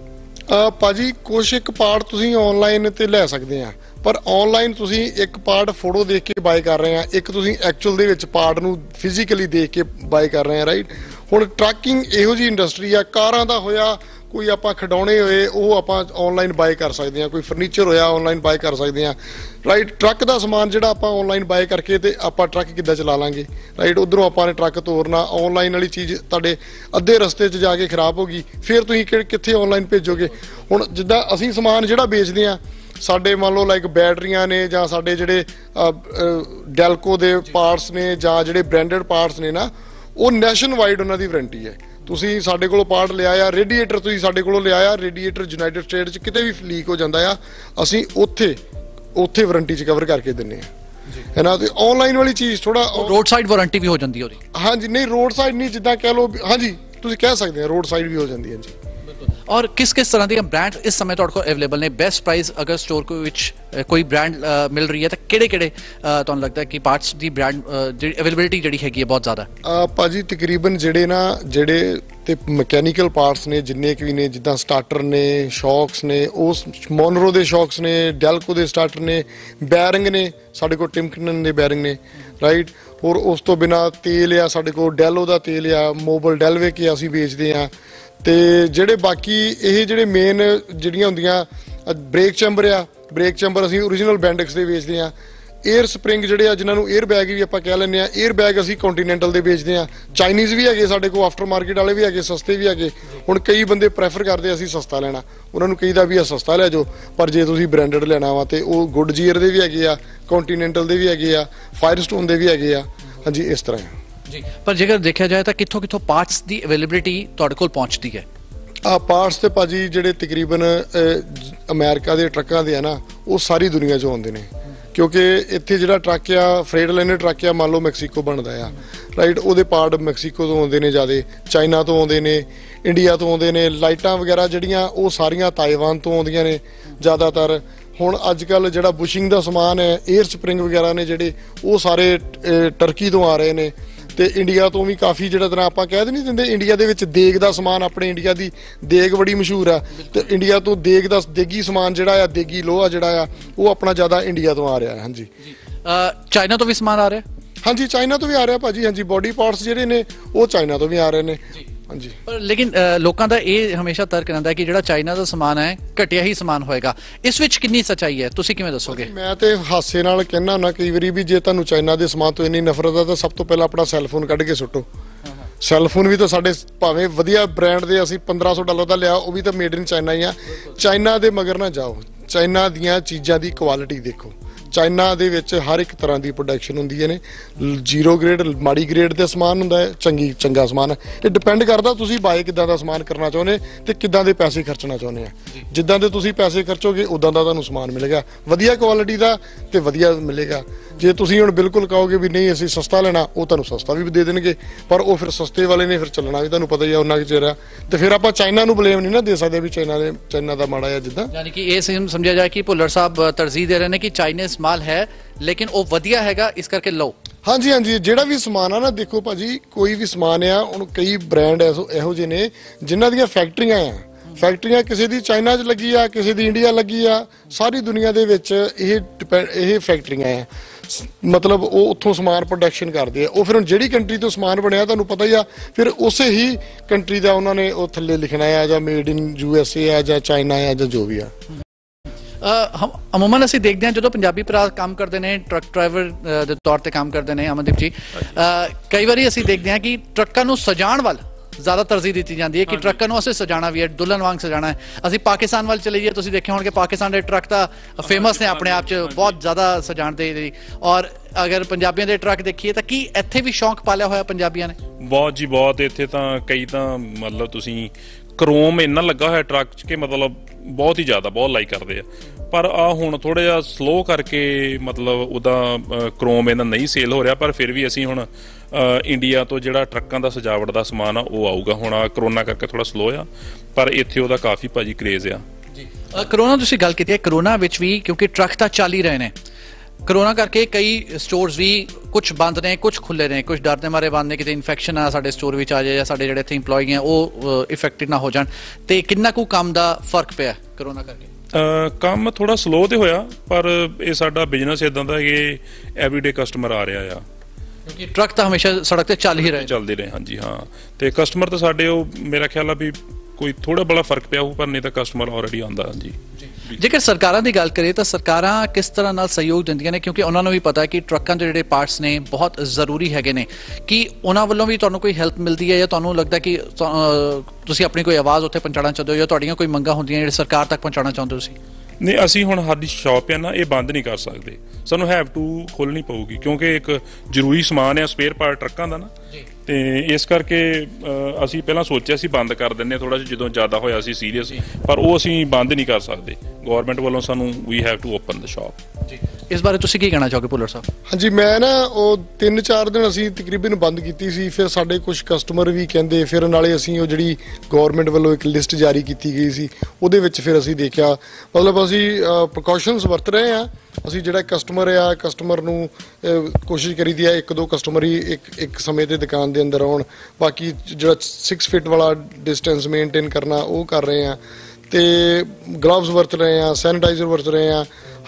ਭਾਜੀ ਕੁਛ ਇੱਕ ਪਾਰਟ ਤੁਸੀਂ ਆਨਲਾਈਨ ਤੇ ਲੈ ਸਕਦੇ ਆ ਪਰ ਆਨਲਾਈਨ ਤੁਸੀਂ ਇੱਕ ਪਾਰਟ ਫੋਟੋ ਦੇਖ ਕੇ ਬਾਏ ਕਰ ਰਹੇ ਆ, ਇੱਕ ਤੁਸੀਂ ਐਕਚੁਅਲ ਦੇ ਵਿੱਚ ਪਾਰਟ ਨੂੰ ਫਿਜ਼ੀਕਲੀ ਦੇਖ ਕੇ ਬਾਏ ਕਰ ਰਹੇ ਆ। ਰਾਈਟ, ਹੁਣ ਟਰੱਕਿੰਗ ਇਹੋ ਜਿਹੀ ਇੰਡਸਟਰੀ ਆ, ਕਾਰਾਂ ਦਾ ਹੋਇਆ ਕੋਈ ਆਪਾਂ ਖਿਡੌਣੇ ਹੋਏ ਉਹ ਆਪਾਂ ਆਨਲਾਈਨ ਬਾਏ ਕਰ ਸਕਦੇ ਆ, ਕੋਈ ਫਰਨੀਚਰ ਹੋਇਆ ਆਨਲਾਈਨ ਬਾਏ ਕਰ ਸਕਦੇ ਆ। ਰਾਈਟ, ਟਰੱਕ ਦਾ ਸਮਾਨ ਜਿਹੜਾ ਆਪਾਂ ਆਨਲਾਈਨ ਬਾਏ ਕਰਕੇ ਤੇ ਆਪਾਂ ਟਰੱਕ ਕਿੱਦਾਂ ਚਲਾ ਲਾਂਗੇ? ਰਾਈਟ, ਉਧਰੋਂ ਆਪਾਂ ਨੇ ਟਰੱਕ ਤੋਰਨਾ, ਆਨਲਾਈਨ ਵਾਲੀ ਚੀਜ਼ ਤੁਹਾਡੇ ਅੱਧੇ ਰਸਤੇ 'ਚ ਜਾ ਕੇ ਖਰਾਬ ਹੋ ਗਈ, ਫਿਰ ਤੁਸੀਂ ਕਿੱਥੇ ਆਨਲਾਈਨ ਭੇਜੋਗੇ? ਹੁਣ ਜਿੱਦਾਂ ਅਸੀਂ ਸਮਾਨ ਜਿਹੜਾ ਵੇਚਦੇ ਆ ਸਾਡੇ ਮੰਨ ਲਓ ਲਾਈਕ ਬੈਟਰੀਆਂ ਨੇ ਜਾਂ ਸਾਡੇ ਜਿਹੜੇ ਡੈਲਕੋ ਦੇ ਪਾਰਟਸ ਨੇ ਜਾਂ ਜਿਹੜੇ ਬ੍ਰਾਂਡਡ ਪਾਰਟਸ ਨੇ ਨਾ ਉਹ ਨੈਸ਼ਨ ਵਾਈਡ ਉਹਨਾਂ ਦੀ ਵਾਰੰਟੀ ਹੈ। ਤੁਸੀਂ ਸਾਡੇ ਕੋਲੋਂ ਪਾਰਟ ਲਿਆ ਆ, ਰੇਡੀਏਟਰ ਤੁਸੀਂ ਸਾਡੇ ਕੋਲੋਂ ਲਿਆ ਆ, ਰੇਡੀਏਟਰ ਯੂਨਾਈਟਿਡ ਸਟੇਟ 'ਚ ਕਿਤੇ ਵੀ ਲੀਕ ਹੋ ਜਾਂਦਾ ਆ ਅਸੀਂ ਉੱਥੇ ਵਾਰੰਟੀ 'ਚ ਕਵਰ ਕਰਕੇ ਦਿੰਦੇ ਆ, ਹੈ ਨਾ। ਤੇ ਆਨਲਾਈਨ ਵਾਲੀ ਚੀਜ਼ ਥੋੜਾ ਰੋਡ ਸਾਈਡ ਵਾਰੰਟੀ ਵੀ ਹੋ ਜਾਂਦੀ ਹੈ ਉਹਦੀ? ਹਾਂਜੀ, ਨਹੀਂ ਰੋਡ ਸਾਈਡ ਨਹੀਂ, ਜਿੱਦਾਂ ਕਹਿ ਲਓ ਹਾਂਜੀ ਤੁਸੀਂ ਕਹਿ ਸਕਦੇ ਆ ਰੋਡ ਸਾਈਡ ਵੀ ਹੋ ਜਾਂਦੀ ਹੈ ਜੀ। ਔਰ ਕਿਸ ਤਰ੍ਹਾਂ ਦੀਆਂ ਬ੍ਰਾਂਡ ਇਸ ਸਮੇਂ ਤੁਹਾਡੇ ਕੋਲ ਅਵੇਲੇਬਲ ਨੇ? ਬੈਸਟ ਪ੍ਰਾਈਸ ਅਗਰ ਸਟੋਰ ਵਿੱਚ ਕੋਈ ਬ੍ਰਾਂਡ ਮਿਲ ਰਹੀ ਹੈ ਤਾਂ ਕਿਹੜੇ ਤੁਹਾਨੂੰ ਲੱਗਦਾ ਕਿ ਪਾਰਟਸ ਦੀ ਬ੍ਰਾਂਡ ਜਿਹੜੀ ਅਵੇਲੇਬਿਲਿਟੀ ਜਿਹੜੀ ਹੈਗੀ ਹੈ ਬਹੁਤ ਜ਼ਿਆਦਾ? ਭਾਜੀ ਤਕਰੀਬਨ ਜਿਹੜੇ ਤੇ ਮਕੈਨੀਕਲ ਪਾਰਟਸ ਨੇ ਜਿੰਨੇ ਵੀ ਨੇ, ਜਿੱਦਾਂ ਸਟਾਰਟਰ ਨੇ, ਸ਼ੌਕਸ ਨੇ, ਉਸ ਮੋਨਰੋ ਦੇ ਸ਼ੌਕਸ ਨੇ, ਡੈਲਕੋ ਦੇ ਸਟਾਰਟਰ ਨੇ, ਬੈਰਿੰਗ ਨੇ ਸਾਡੇ ਕੋਲ, ਟਿਮਕਨ ਦੇ ਬੈਰਿੰਗ ਨੇ। ਰਾਈਟ, ਹੋਰ ਉਸ ਤੋਂ ਬਿਨਾਂ ਤੇਲ ਆ ਸਾਡੇ ਕੋਲ, ਡੈਲੋ ਦਾ ਤੇਲ ਆ, ਮੋਬਲ ਡੈਲਵੇ ਕੇ ਅਸੀਂ ਵੇਚਦੇ ਆ। ਤੇ ਜਿਹੜੇ ਬਾਕੀ ਇਹ ਜਿਹੜੇ ਮੇਨ ਜਿਹੜੀਆਂ ਹੁੰਦੀਆਂ ਬ੍ਰੇਕ ਚੈਂਬਰ ਅਸੀਂ ਓਰੀਜਨਲ ਬੈਂਡਿਕਸ ਦੇ ਵੇਚਦੇ ਆ। 에ਅਰ ਸਪਰਿੰਗ ਜਿਹੜੇ ਆ ਜਿਨ੍ਹਾਂ ਨੂੰ 에ਅਰ ਬੈਗ ਵੀ ਆਪਾਂ ਕਹਿ ਲੈਂਦੇ ਆ, 에ਅਰ ਬੈਗ ਅਸੀਂ ਕੰਟੀਨੈਂਟਲ ਦੇ ਵੇਚਦੇ ਆ। ਚਾਈਨੀਜ਼ ਵੀ ਹੈਗੇ ਸਾਡੇ ਕੋਲ, ਆਫਟਰ ਮਾਰਕੀਟ ਵਾਲੇ ਵੀ ਹੈਗੇ, ਸਸਤੇ ਵੀ ਹੈਗੇ। ਹੁਣ ਕਈ ਬੰਦੇ ਪ੍ਰੈਫਰ ਕਰਦੇ ਅਸੀਂ ਸਸਤਾ ਲੈਣਾ, ਉਹਨਾਂ ਨੂੰ ਕਹੀਦਾ ਵੀ ਆ ਸਸਤਾ ਲੈ ਜਾਓ, ਪਰ ਜੇ ਤੁਸੀਂ ਬ੍ਰਾਂਡਡ ਲੈਣਾ ਵਾ ਤੇ ਉਹ ਗੁੱਡਜੀਅਰ ਦੇ ਵੀ ਹੈਗੇ ਆ, ਕੰਟੀਨੈਂਟਲ ਦੇ ਵੀ ਹੈਗੇ ਆ, ਫਾਇਰਸਟੋਨ ਦੇ ਵੀ ਹੈਗੇ ਆ। ਹਾਂਜੀ, ਇਸ ਤਰ੍ਹਾਂ ਜੀ। ਪਰ ਜੇਕਰ ਦੇਖਿਆ ਜਾਏ ਤਾਂ ਕਿੱਥੋਂ ਪਾਰਟਸ ਦੀ ਅਵੇਲੇਬਿਲਿਟੀ ਤੁਹਾਡੇ ਕੋਲ ਪਹੁੰਚਦੀ ਹੈ? ਪਾਰਟਸ ਤੇ ਭਾਜੀ ਜਿਹੜੇ ਤਕਰੀਬਨ ਅਮਰੀਕਾ ਦੇ ਟਰੱਕਾਂ ਦੇ ਆ ਨਾ ਉਹ ਸਾਰੀ ਦੁਨੀਆ 'ਚੋਂ ਆਉਂਦੇ ਨੇ। ਕਿਉਂਕਿ ਇੱਥੇ ਜਿਹੜਾ ਟਰੱਕ ਆ ਫਰੇਟ ਲਾਈਨਰ ਟਰੱਕ ਆ, ਮੰਨ ਲਓ ਮੈਕਸੀਕੋ ਬਣਦਾ ਆ, ਰਾਈਟ, ਉਹਦੇ ਪਾਰਟ ਮੈਕਸੀਕੋ ਤੋਂ ਆਉਂਦੇ ਨੇ, ਜ਼ਿਆਦਾ ਚਾਈਨਾ ਤੋਂ ਆਉਂਦੇ ਨੇ, ਇੰਡੀਆ ਤੋਂ ਆਉਂਦੇ ਨੇ। ਲਾਈਟਾਂ ਵਗੈਰਾ ਜਿਹੜੀਆਂ ਉਹ ਸਾਰੀਆਂ ਤਾਇਵਾਨ ਤੋਂ ਆਉਂਦੀਆਂ ਨੇ ਜ਼ਿਆਦਾਤਰ। ਹੁਣ ਅੱਜ ਕੱਲ ਜਿਹੜਾ ਬੁਸ਼ਿੰਗ ਦਾ ਸਮਾਨ ਹੈ, 에ਅਰ ਸਪਰਿੰਗ ਵਗੈਰਾ ਨੇ ਜਿਹੜੇ, ਉਹ ਸਾਰੇ ਟਰਕੀ ਤੋਂ ਆ ਰਹੇ ਨੇ, ਤੇ ਇੰਡੀਆ ਤੋਂ ਵੀ ਕਾਫੀ, ਜਿਹੜਾ ਤਰ੍ਹਾਂ ਆਪਾਂ ਕਹਿ ਨਹੀਂ ਦਿੰਦੇ ਇੰਡੀਆ ਦੇ ਵਿੱਚ ਦੇਗ ਦਾ ਸਮਾਨ, ਆਪਣੇ ਇੰਡੀਆ ਦੀ ਦੇਗ ਬੜੀ ਮਸ਼ਹੂਰ ਆ, ਤੇ ਇੰਡੀਆ ਤੋਂ ਦੇਗ ਦਾ ਦੇਗੀ ਸਮਾਨ ਜਿਹੜਾ ਆ, ਦੇਗੀ ਲੋਹਾ ਜਿਹੜਾ ਆ, ਉਹ ਆਪਣਾ ਜ਼ਿਆਦਾ ਇੰਡੀਆ ਤੋਂ ਆ ਰਿਹਾ। ਹਾਂਜੀ, ਚਾਈਨਾ ਤੋਂ ਵੀ ਸਮਾਨ ਆ ਰਿਹਾ? ਹਾਂਜੀ, ਚਾਈਨਾ ਤੋਂ ਵੀ ਆ ਰਿਹਾ ਭਾਜੀ। ਹਾਂਜੀ, ਬੋਡੀ ਪਾਰਟਸ ਜਿਹੜੇ ਨੇ ਉਹ ਚਾਈਨਾ ਤੋਂ ਵੀ ਆ ਰਹੇ ਨੇ। ਹਾਂਜੀ, ਪਰ ਲੇਕਿਨ ਲੋਕਾਂ ਦਾ ਇਹ ਹਮੇਸ਼ਾ ਤਰਕ ਰਹਿੰਦਾ ਕਿ ਜਿਹੜਾ ਚਾਈਨਾ ਦਾ ਸਮਾਨ ਹੈ ਘਟਿਆ ਹੀ ਸਮਾਨ ਹੋਏਗਾ। ਇਸ ਵਿੱਚ ਕਿੰਨੀ ਸੱਚਾਈ ਹੈ, ਤੁਸੀਂ ਕਿਵੇਂ ਦੱਸੋਗੇ? ਮੈਂ ਤੇ ਹਾਸੇ ਨਾਲ ਕਹਿਣਾ ਹੁੰਦਾ ਕਈ ਵਾਰੀ ਵੀ ਜੇ ਤੁਹਾਨੂੰ ਚਾਈਨਾ ਦੇ ਸਮਾਨ ਤੋਂ ਇੰਨੀ ਨਫ਼ਰਤ ਆ ਤਾਂ ਸਭ ਤੋਂ ਪਹਿਲਾਂ ਆਪਣਾ ਸੈੱਲਫੋਨ ਕੱਢ ਕੇ ਸੁੱਟੋ। ਸੈੱਲਫੋਨ ਵੀ ਤਾਂ ਸਾਡੇ ਭਾਵੇਂ ਵਧੀਆ ਬ੍ਰਾਂਡ ਦੇ ਅਸੀਂ $1500 ਦਾ ਲਿਆ, ਉਹ ਵੀ ਤਾਂ ਮੇਡ ਇਨ ਚਾਈਨਾ ਹੀ ਆ। ਚਾਈਨਾ ਦੇ ਮਗਰ ਨਾ ਜਾਓ, ਚਾਈਨਾ ਦੀਆਂ ਚੀਜ਼ਾਂ ਦੀ ਕੁਆਲਿਟੀ ਦੇਖੋ। ਚਾਈਨਾ ਦੇ ਵਿੱਚ ਹਰ ਇੱਕ ਤਰ੍ਹਾਂ ਦੀ ਪ੍ਰੋਡਕਸ਼ਨ ਹੁੰਦੀ ਨੇ, ਜ਼ੀਰੋ ਗ੍ਰੇਡ, ਮਾੜੀ ਗ੍ਰੇਡ ਦਾ ਸਮਾਨ ਹੁੰਦਾ ਹੈ, ਚੰਗਾ ਸਮਾਨ। ਇਹ ਡਿਪੈਂਡ ਕਰਦਾ ਤੁਸੀਂ ਬਾਏ ਕਿੱਦਾਂ ਦਾ ਸਮਾਨ ਕਰਨਾ ਚਾਹੁੰਦੇ ਤੇ ਕਿੱਦਾਂ ਦੇ ਪੈਸੇ ਖਰਚਣਾ ਚਾਹੁੰਦੇ ਆ। ਜਿੱਦਾਂ ਦੇ ਤੁਸੀਂ ਪੈਸੇ ਖਰਚੋਗੇ ਉਦਾਂ ਦਾ ਤੁਹਾਨੂੰ ਸਮਾਨ ਮਿਲੇਗਾ, ਵਧੀਆ ਕੁਆਲਿਟੀ ਦਾ ਤੇ ਵਧੀਆ ਮਿਲੇਗਾ। ਜੇ ਤੁਸੀਂ ਹੁਣ ਬਿਲਕੁਲ ਕਹੋਗੇ ਵੀ ਨਹੀਂ ਅਸੀਂ ਸਸਤਾ ਲੈਣਾ, ਉਹ ਤੁਹਾਨੂੰ ਸਸਤਾ ਵੀ ਦੇ ਦੇਣਗੇ, ਪਰ ਉਹ ਫਿਰ ਸਸਤੇ ਵਾਲੇ ਨੇ ਫਿਰ ਚੱਲਣਾ ਵੀ ਤੁਹਾਨੂੰ ਪਤਾ ਹੀ ਆ ਉਹਨਾਂ ਕੁ ਚਿਰ ਆ। ਤੇ ਫਿਰ ਆਪਾਂ ਚਾਈਨਾ ਨੂੰ ਬਲੇਮ ਨਹੀਂ ਨਾ ਦੇ ਸਕਦੇ ਵੀ ਚਾਈਨਾ ਦਾ ਮਾੜਾ ਆ। ਜਿੱਦਾਂ ਯਾਨੀ ਕਿ ਇਹ ਸਮਝਿਆ ਜਾਏ ਕਿ ਭੁੱਲਰ ਸਾਹਿਬ ਤਰਜੀਹ ਦੇ ਰਹੇ ਨੇ ਕਿ ਚਾਈਨੀਜ਼ ਮਾਲ ਹੈ ਲੇਕਿਨ ਉਹ ਵਧੀਆ ਹੈਗਾ, ਇਸ ਕਰਕੇ ਲਓ। ਹਾਂਜੀ ਹਾਂਜੀ, ਜਿਹੜਾ ਵੀ ਸਮਾਨ ਆ ਨਾ, ਦੇਖੋ ਭਾਜੀ, ਕੋਈ ਵੀ ਸਮਾਨ ਆ, ਹੁਣ ਕਈ ਬ੍ਰਾਂਡ ਇਹੋ ਜਿਹੇ ਨੇ ਜਿਨ੍ਹਾਂ ਦੀਆਂ ਫੈਕਟਰੀਆਂ ਆ। ਫੈਕਟਰੀਆਂ ਕਿਸੇ ਦੀ ਚਾਈਨਾ 'ਚ ਲੱਗੀ ਆ, ਕਿਸੇ ਦੀ ਇੰਡੀਆ ਲੱਗੀ ਆ, ਸਾਰੀ ਦੁਨੀਆ ਦੇ ਵਿੱਚ ਇਹ ਫੈਕਟਰੀਆਂ ਆ। ਮਤਲਬ ਉਹ ਉੱਥੋਂ ਸਮਾਨ ਪ੍ਰੋਡਕਸ਼ਨ ਕਰਦੇ ਆ। ਉਹ ਫਿਰ ਹੁਣ ਜਿਹੜੀ ਕੰਟਰੀ ਤੋਂ ਸਮਾਨ ਬਣਿਆ ਤੁਹਾਨੂੰ ਪਤਾ ਹੀ ਆ, ਫਿਰ ਉਸੇ ਹੀ ਕੰਟਰੀ ਦਾ ਉਹਨਾਂ ਨੇ ਉਹ ਥੱਲੇ ਲਿਖਣਾ ਆ, ਜਾਂ ਮੇਡ ਇਨ USA ਆ, ਜਾਂ ਚਾਈਨਾ ਆ, ਜਾਂ ਜੋ ਵੀ ਆ। ਅਮੂਮਨ ਅਸੀਂ ਦੇਖਦੇ ਹਾਂ ਜਦੋਂ ਪੰਜਾਬੀ ਭਰਾ ਕੰਮ ਕਰਦੇ ਨੇ, ਟਰੱਕ ਡਰਾਈਵਰ ਦੇ ਤੌਰ ਤੇ ਕੰਮ ਕਰਦੇ ਨੇ, ਅਮਨਦੀਪ ਜੀ, ਕਈ ਵਾਰੀ ਅਸੀਂ ਦੇਖਦੇ ਹਾਂ ਕਿ ਟਰੱਕਾਂ ਨੂੰ ਸਜਾਉਣ ਵੱਲ ਜ਼ਿਆਦਾ ਤਰਜੀਹ ਦਿੱਤੀ ਜਾਂਦੀ ਹੈ ਕਿ ਟਰੱਕਾਂ ਨੂੰ ਅਸੀਂ ਸਜਾਣਾ ਵੀ ਹੈ, ਦੁਲਹਨ ਵਾਂਗ ਸਜਾਣਾ ਹੈ। ਅਸੀਂ ਪਾਕਿਸਤਾਨ ਵੱਲ ਚਲੇ ਜਾਈਏ, ਤੁਸੀਂ ਦੇਖਿਆ ਹੋਣਗੇ ਪਾਕਿਸਤਾਨ ਦੇ ਟਰੱਕ ਤਾਂ ਫੇਮਸ ਨੇ ਆਪਣੇ ਆਪ 'ਚ ਬਹੁਤ ਜ਼ਿਆਦਾ ਸਜਾਣ ਦੇ ਲਈ। ਔਰ ਅਗਰ ਪੰਜਾਬੀਆਂ ਦੇ ਟਰੱਕ ਦੇਖੀਏ ਤਾਂ ਕੀ ਇੱਥੇ ਵੀ ਸ਼ੌਂਕ ਪਾਲਿਆ ਹੋਇਆ ਪੰਜਾਬੀਆਂ ਨੇ? ਬਹੁਤ ਜੀ ਬਹੁਤ। ਇੱਥੇ ਤਾਂ ਕਈ ਤਾਂ ਮਤਲਬ ਤੁਸੀਂ ਕਰੋਮ ਇੰਨਾ ਲੱਗਾ ਹੋਇਆ ਟਰੱਕ 'ਚ ਕਿ ਮਤਲਬ ਬਹੁਤ ਹੀ ਜ਼ਿਆਦਾ, ਬਹੁਤ ਲਾਈਕ ਕਰਦੇ ਆ। ਪਰ ਆ ਹੁਣ ਥੋੜਾ ਜਿਹਾ ਸਲੋ ਕਰਕੇ ਮਤਲਬ ਉਹਦਾ ਕਰੋਮ ਇਹਨਾਂ ਨਹੀਂ ਸੇਲ ਹੋ ਰਿਹਾ, ਪਰ ਫਿਰ ਵੀ ਅਸੀਂ ਹੁਣ ਇੰਡੀਆ ਤੋਂ ਜਿਹੜਾ ਟਰੱਕਾਂ ਦਾ ਸਜਾਵਟ ਦਾ ਸਮਾਨ ਆ ਉਹ ਆਊਗਾ। ਹੁਣ ਆ ਕਰੋਨਾ ਕਰਕੇ ਥੋੜਾ ਸਲੋ ਆ, ਪਰ ਇੱਥੇ ਉਹਦਾ ਕਾਫੀ ਭਾਜੀ ਕਰੇਜ਼ ਆ ਜੀ। ਕਰੋਨਾ ਤੁਸੀਂ ਗੱਲ ਕੀਤੀ ਹੈ, ਕਰੋਨਾ ਵਿੱਚ ਵੀ ਕਿਉਂਕਿ ਟਰੱਕ ਤਾਂ ਚੱਲ ਹੀ ਰਹੇ ਨੇ, ਕਰੋਨਾ ਕਰਕੇ ਕਈ ਸਟੋਰਸ ਵੀ ਕੁਝ ਬੰਦ ਨੇ, ਕੁਝ ਖੁੱਲੇ ਨੇ, ਕੁਝ ਡਰ ਦੇ ਮਾਰੇ ਬੰਦ ਨੇ ਕਿਤੇ ਇਨਫੈਕਸ਼ਨ ਆ ਸਾਡੇ ਸਟੋਰ ਵਿੱਚ ਆ ਜਾਏ, ਜਾਂ ਸਾਡੇ ਜਿਹੜੇ ਇੱਥੇ ਇੰਪਲੋਈ ਆ ਉਹ ਇਫੈਕਟਡ ਨਾ ਹੋ ਜਾਣ। ਤੇ ਕਿੰਨਾ ਕੁ ਕੰਮ ਦਾ ਫਰਕ ਪਿਆ ਕਰੋਨਾ ਕਰਕੇ? ਕੰਮ ਥੋੜਾ ਸਲੋ ਤੇ ਹੋਇਆ, ਪਰ ਇਹ ਸਾਡਾ ਬਿਜ਼ਨਸ ਇਦਾਂ ਦਾ ਕਿ ਐਵਰੀਡੇ ਕਸਟਮਰ ਆ ਰਿਹਾ ਆ, ਕਿਉਂਕਿ ਟਰੱਕ ਤਾਂ ਹਮੇਸ਼ਾ ਸੜਕ ਤੇ ਚੱਲਦੇ ਰਹੇ। ਹਾਂਜੀ ਹਾਂ, ਤੇ ਕਸਟਮਰ ਤਾਂ ਸਾਡੇ ਉਹ ਮੇਰਾ ਖਿਆਲ ਆ ਵੀ ਕੋਈ ਥੋੜਾ ਬੜਾ ਫਰਕ ਪਿਆ ਹੋਊ, ਪਰ ਨਹੀਂ ਤਾਂ ਕਸਟਮਰ ਆਲਰੇਡੀ ਆਉਂਦਾ। ਹਾਂਜੀ, ਜੇਕਰ ਸਰਕਾਰਾਂ ਦੀ ਗੱਲ ਕਰੀਏ ਤਾਂ ਸਰਕਾਰਾਂ ਕਿਸ ਤਰ੍ਹਾਂ ਨਾਲ ਸਹਿਯੋਗ ਦਿੰਦੀਆਂ ਨੇ, ਕਿਉਂਕਿ ਉਹਨਾਂ ਨੂੰ ਵੀ ਪਤਾ ਹੈ ਕਿ ਟਰੱਕਾਂ ਦੇ ਜਿਹੜੇ ਪਾਰਟਸ ਨੇ ਬਹੁਤ ਜ਼ਰੂਰੀ ਹੈਗੇ ਨੇ। ਕਿ ਉਹਨਾਂ ਵੱਲੋਂ ਵੀ ਤੁਹਾਨੂੰ ਕੋਈ ਹੈਲਪ ਮਿਲਦੀ ਹੈ, ਜਾਂ ਤੁਹਾਨੂੰ ਲੱਗਦਾ ਕਿ ਤੁਸੀਂ ਆਪਣੀ ਕੋਈ ਆਵਾਜ਼ ਉੱਥੇ ਪਹੁੰਚਾਉਣਾ ਚਾਹੁੰਦੇ ਹੋ, ਜਾਂ ਤੁਹਾਡੀਆਂ ਕੋਈ ਮੰਗਾਂ ਹੁੰਦੀਆਂ ਜਿਹੜੇ ਸਰਕਾਰ ਤੱਕ ਪਹੁੰਚਾਉਣਾ ਚਾਹੁੰਦੇ ਹੋ ਤੁਸੀਂ? ਨਹੀਂ, ਅਸੀਂ ਹੁਣ ਸਾਡੀ ਸ਼ਾਪ ਹੈ ਨਾ, ਇਹ ਬੰਦ ਨਹੀਂ ਕਰ ਸਕਦੇ, ਸਾਨੂੰ ਹੈਵ ਟੂ ਖੋਲ੍ਹਣੀ ਪਊਗੀ, ਕਿਉਂਕਿ ਇੱਕ ਜ਼ਰੂਰੀ ਸਮਾਨ ਹੈ ਸਪੇਅਰ ਪਾਰਟ ਟਰੱਕਾਂ ਦਾ ਨਾ। ਤੇ ਇਸ ਕਰਕੇ ਅਸੀਂ ਪਹਿਲਾਂ ਸੋਚਿਆ ਸੀ ਬੰਦ ਕਰ ਦਿੰਦੇ ਥੋੜਾ ਜਿਹਾ, ਜਦੋਂ ਜ਼ਿਆਦਾ ਹੋਇਆ ਸੀ ਸੀਰੀਅਸ, ਪਰ ਉਹ ਅਸੀਂ ਬੰਦ ਨਹੀਂ ਕਰ ਸਕਦੇ। ਗਵਰਨਮੈਂਟ ਵੱਲੋਂ ਸਾਨੂੰ ਵੀ have to open the shop. ਜੀ, ਇਸ ਬਾਰੇ ਤੁਸੀਂ ਕੀ ਕਹਿਣਾ ਚਾਹੋਗੇ ਭੁੱਲਰ ਸਾਹਿਬ? ਹਾਂਜੀ, ਮੈਂ ਨਾ ਉਹ 3-4 ਦਿਨ ਅਸੀਂ ਤਕਰੀਬਨ ਬੰਦ ਕੀਤੀ ਸੀ। ਫਿਰ ਸਾਡੇ ਕੁਝ ਕਸਟਮਰ ਵੀ ਕਹਿੰਦੇ, ਫਿਰ ਨਾਲੇ ਅਸੀਂ ਉਹ ਜਿਹੜੀ ਗਵਰਨਮੈਂਟ ਵੱਲੋਂ ਇੱਕ ਲਿਸਟ ਜਾਰੀ ਕੀਤੀ ਗਈ ਸੀ, ਉਹਦੇ ਵਿੱਚ ਫਿਰ ਅਸੀਂ ਦੇਖਿਆ, ਮਤਲਬ ਅਸੀਂ ਪ੍ਰੀਕਾਸ਼ਨਸ ਵਰਤ ਰਹੇ ਹਾਂ। ਅਸੀਂ ਜਿਹੜਾ ਕਸਟਮਰ ਆ, ਕਸਟਮਰ ਨੂੰ ਕੋਸ਼ਿਸ਼ ਕਰੀਦੀ ਆ 1-2 ਕਸਟਮਰ ਹੀ ਇੱਕ ਸਮੇਂ ਤੇ ਦੁਕਾਨ ਦੇ ਅੰਦਰ ਆਉਣ। ਬਾਕੀ ਜਿਹੜਾ 6 ਫੀਟ ਵਾਲਾ ਡਿਸਟੈਂਸ ਮੇਨਟੇਨ ਕਰਨਾ ਉਹ ਕਰ ਰਹੇ ਆ, ਤੇ ਗਲਵਜ਼ ਵਰਤ ਰਹੇ ਆ, ਸੈਨੀਟਾਈਜ਼ਰ ਵਰਤ ਰਹੇ ਆ।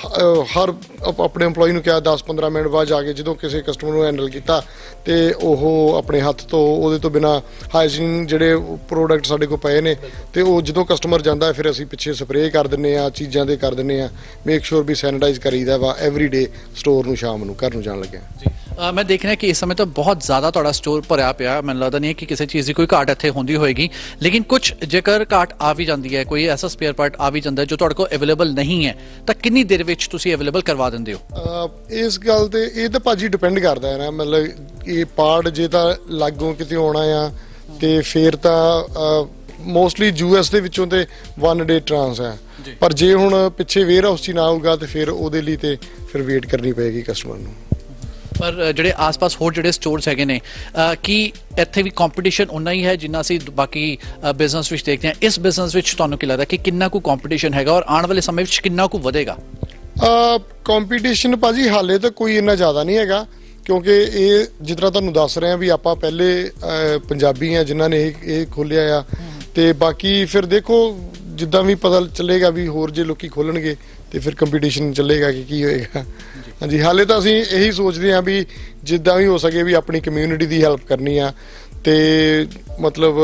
ਹਰ ਆਪਣੇ EMPLOYEE ਨੂੰ ਕਿਹਾ 10-15 ਮਿੰਟ ਬਾਅਦ ਜਾ ਕੇ ਜਦੋਂ ਕਿਸੇ ਕਸਟਮਰ ਨੂੰ ਹੈਂਡਲ ਕੀਤਾ ਤੇ ਉਹ ਆਪਣੇ ਹੱਥ ਤੋਂ ਉਹਦੇ ਤੋਂ ਬਿਨਾਂ ਹਾਈਜੀਨ ਜਿਹੜੇ ਪ੍ਰੋਡਕਟ ਸਾਡੇ ਕੋਲ ਪਏ ਨੇ, ਤੇ ਉਹ ਜਦੋਂ ਕਸਟਮਰ ਜਾਂਦਾ ਫਿਰ ਅਸੀਂ ਪਿੱਛੇ ਸਪਰੇਅ ਕਰ ਦਿੰਦੇ ਆ, ਚੀਜ਼ਾਂ ਦੇ ਕਰ ਦਿੰਦੇ ਆ, ਮੇਕ ਸ਼ੋਰ ਵੀ ਸੈਨੀਟਾਈਜ਼ ਕਰੀਦਾ ਵਾ ਐਵਰੀਡੇ ਸਟੋਰ ਨੂੰ ਸ਼ਾਮ ਨੂੰ ਘਰ ਨੂੰ ਜਾਣ ਲੱਗਿਆ। ਜੀ, ਮੈਂ ਦੇਖ ਰਿਹਾ ਕਿ ਇਸ ਸਮੇਂ ਤਾਂ ਬਹੁਤ ਜ਼ਿਆਦਾ ਤੁਹਾਡਾ ਸਟੋਰ ਭਰਿਆ ਪਿਆ। ਮੈਨੂੰ ਲੱਗਦਾ ਨਹੀਂ ਹੈ ਕਿ ਕਿਸੇ ਚੀਜ਼ ਦੀ ਕੋਈ ਘਾਟ ਇੱਥੇ ਹੁੰਦੀ ਹੋਏਗੀ, ਲੇਕਿਨ ਕੁਝ ਜੇਕਰ ਘਾਟ ਆ ਵੀ ਜਾਂਦੀ ਹੈ, ਕੋਈ ਐਸਾ ਸਪੇਅਰ ਪਾਰਟ ਆ ਵੀ ਜਾਂਦਾ ਜੋ ਤੁਹਾਡੇ ਕੋਲ ਅਵੇਲੇਬਲ ਨਹੀਂ ਹੈ, ਤਾਂ ਕਿੰਨੀ ਦੇਰ ਵਿੱਚ ਤੁਸੀਂ ਅਵੇਲੇਬਲ ਕਰਵਾ ਦਿੰਦੇ ਹੋ? ਇਸ ਗੱਲ ਤੇ ਇਹ ਤਾਂ ਭਾਜੀ ਡਿਪੈਂਡ ਕਰਦਾ ਹੈ ਨਾ, ਮਤਲਬ ਇਹ ਪਾਰਟ ਜੇ ਤਾਂ ਲਾਗੋਂ ਕਿਤੇ ਆਉਣਾ ਆ ਤੇ ਫਿਰ ਤਾਂ ਮੋਸਟਲੀ US ਦੇ ਵਿੱਚੋਂ ਤੇ 1 ਡੇ ਟਰਾਂਸ ਹੈ। ਪਰ ਜੇ ਹੁਣ ਪਿੱਛੇ ਵੇਅਰ ਹਾਊਸ 'ਚ ਨਾ ਆਊਗਾ ਤੇ ਫਿਰ ਉਹਦੇ ਲਈ ਤੇ ਫਿਰ ਵੇਟ ਕਰਨੀ ਪਏਗੀ ਕਸਟਮਰ ਨੂੰ। ਪਰ ਜਿਹੜੇ ਆਸ-ਪਾਸ ਹੋਰ ਜਿਹੜੇ ਸਟੋਰਸ ਹੈਗੇ ਨੇ ਕੀ ਇੱਥੇ ਵੀ ਕੰਪੀਟੀਸ਼ਨ ਉਨਾ ਹੀ ਹੈ ਜਿੰਨਾ ਅਸੀਂ ਬਾਕੀ ਬਿਜ਼ਨਸ ਵਿੱਚ ਦੇਖਦੇ ਹਾਂ? ਇਸ ਬਿਜ਼ਨਸ ਵਿੱਚ ਤੁਹਾਨੂੰ ਕੀ ਲੱਗਦਾ ਕਿ ਕਿੰਨਾ ਕੁ ਕੰਪੀਟੀਸ਼ਨ ਹੈਗਾ ਔਰ ਆਉਣ ਵਾਲੇ ਸਮੇਂ ਵਿੱਚ ਕਿੰਨਾ ਕੁ ਵਧੇਗਾ? ਕੰਪੀਟੀਸ਼ਨ ਭਾਜੀ ਹਾਲੇ ਤਾਂ ਕੋਈ ਇੰਨਾ ਜ਼ਿਆਦਾ ਨਹੀਂ ਹੈਗਾ, ਕਿਉਂਕਿ ਇਹ ਜਿਸ ਤਰ੍ਹਾਂ ਤੁਹਾਨੂੰ ਦੱਸ ਰਹੇ ਆ ਵੀ ਆਪਾਂ ਪਹਿਲੇ ਪੰਜਾਬੀ ਆ ਜਿਨ੍ਹਾਂ ਨੇ ਇਹ ਖੋਲ੍ਹਿਆ ਆ, ਤੇ ਬਾਕੀ ਫਿਰ ਦੇਖੋ ਜਿੱਦਾਂ ਵੀ ਪਤਾ ਚੱਲੇਗਾ ਵੀ ਹੋਰ ਜੇ ਲੋਕੀ ਖੋਲਣਗੇ ਤੇ ਫਿਰ ਕੰਪੀਟੀਸ਼ਨ ਚੱਲੇਗਾ ਕਿ ਕੀ ਹੋਏਗਾ। ਹਾਂਜੀ, ਹਾਲੇ ਤਾਂ ਅਸੀਂ ਇਹੀ ਸੋਚਦੇ ਹਾਂ ਵੀ ਜਿੱਦਾਂ ਵੀ ਹੋ ਸਕੇ ਵੀ ਆਪਣੀ ਕਮਿਊਨਿਟੀ ਦੀ ਹੈਲਪ ਕਰਨੀ ਆ, ਤੇ ਮਤਲਬ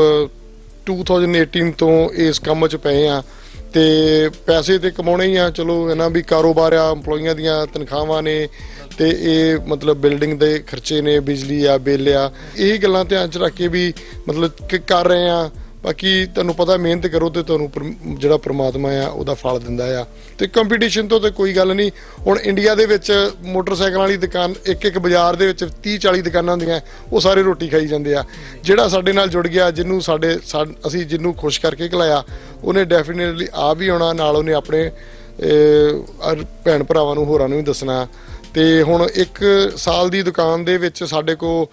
2018 ਤੋਂ ਇਸ ਕੰਮ 'ਚ ਪਏ ਆ ਤੇ ਪੈਸੇ ਤੇ ਕਮਾਉਣੇ ਹੀ ਆ। ਚਲੋ ਹੈ ਨਾ ਵੀ ਕਾਰੋਬਾਰ ਆ, EMPLOYEEਆਂ ਦੀਆਂ ਤਨਖਾਹਾਂ ਨੇ ਤੇ ਇਹ ਮਤਲਬ ਬਿਲਡਿੰਗ ਦੇ ਖਰਚੇ ਨੇ, ਬਿਜਲੀ ਆ, ਬਿੱਲ ਆ, ਇਹ ਗੱਲਾਂ ਧਿਆਨ 'ਚ ਰੱਖ ਕੇ ਵੀ ਮਤਲਬ ਕਰ ਰਹੇ ਆ। ਬਾਕੀ ਤੁਹਾਨੂੰ ਪਤਾ ਮਿਹਨਤ ਕਰੋ ਤੇ ਤੁਹਾਨੂੰ ਜਿਹੜਾ ਪ੍ਰਮਾਤਮਾ ਆ ਉਹਦਾ ਫਲ ਦਿੰਦਾ ਆ, ਤੇ ਕੰਪੀਟੀਸ਼ਨ ਤੋਂ ਤਾਂ ਕੋਈ ਗੱਲ ਨਹੀਂ। ਹੁਣ ਇੰਡੀਆ ਦੇ ਵਿੱਚ ਮੋਟਰਸਾਈਕਲਾਂ ਵਾਲੀ ਦੁਕਾਨ ਇੱਕ ਬਾਜ਼ਾਰ ਦੇ ਵਿੱਚ 30-40 ਦੁਕਾਨਾਂ ਹੁੰਦੀਆਂ, ਉਹ ਸਾਰੇ ਰੋਟੀ ਖਾਈ ਜਾਂਦੇ ਆ। ਜਿਹੜਾ ਸਾਡੇ ਨਾਲ ਜੁੜ ਗਿਆ, ਜਿਹਨੂੰ ਅਸੀਂ ਜਿਹਨੂੰ ਖੁਸ਼ ਕਰਕੇ ਖਿਲਾਇਆ, ਉਹਨੇ ਡੈਫੀਨੇਟਲੀ ਆ ਵੀ ਆਉਣਾ, ਨਾਲ ਉਹਨੇ ਆਪਣੇ ਭੈਣ ਭਰਾਵਾਂ ਨੂੰ ਹੋਰਾਂ ਨੂੰ ਵੀ ਦੱਸਣਾ। ਤੇ ਹੁਣ 1 ਸਾਲ ਦੀ ਦੁਕਾਨ ਦੇ ਵਿੱਚ ਸਾਡੇ ਕੋਲ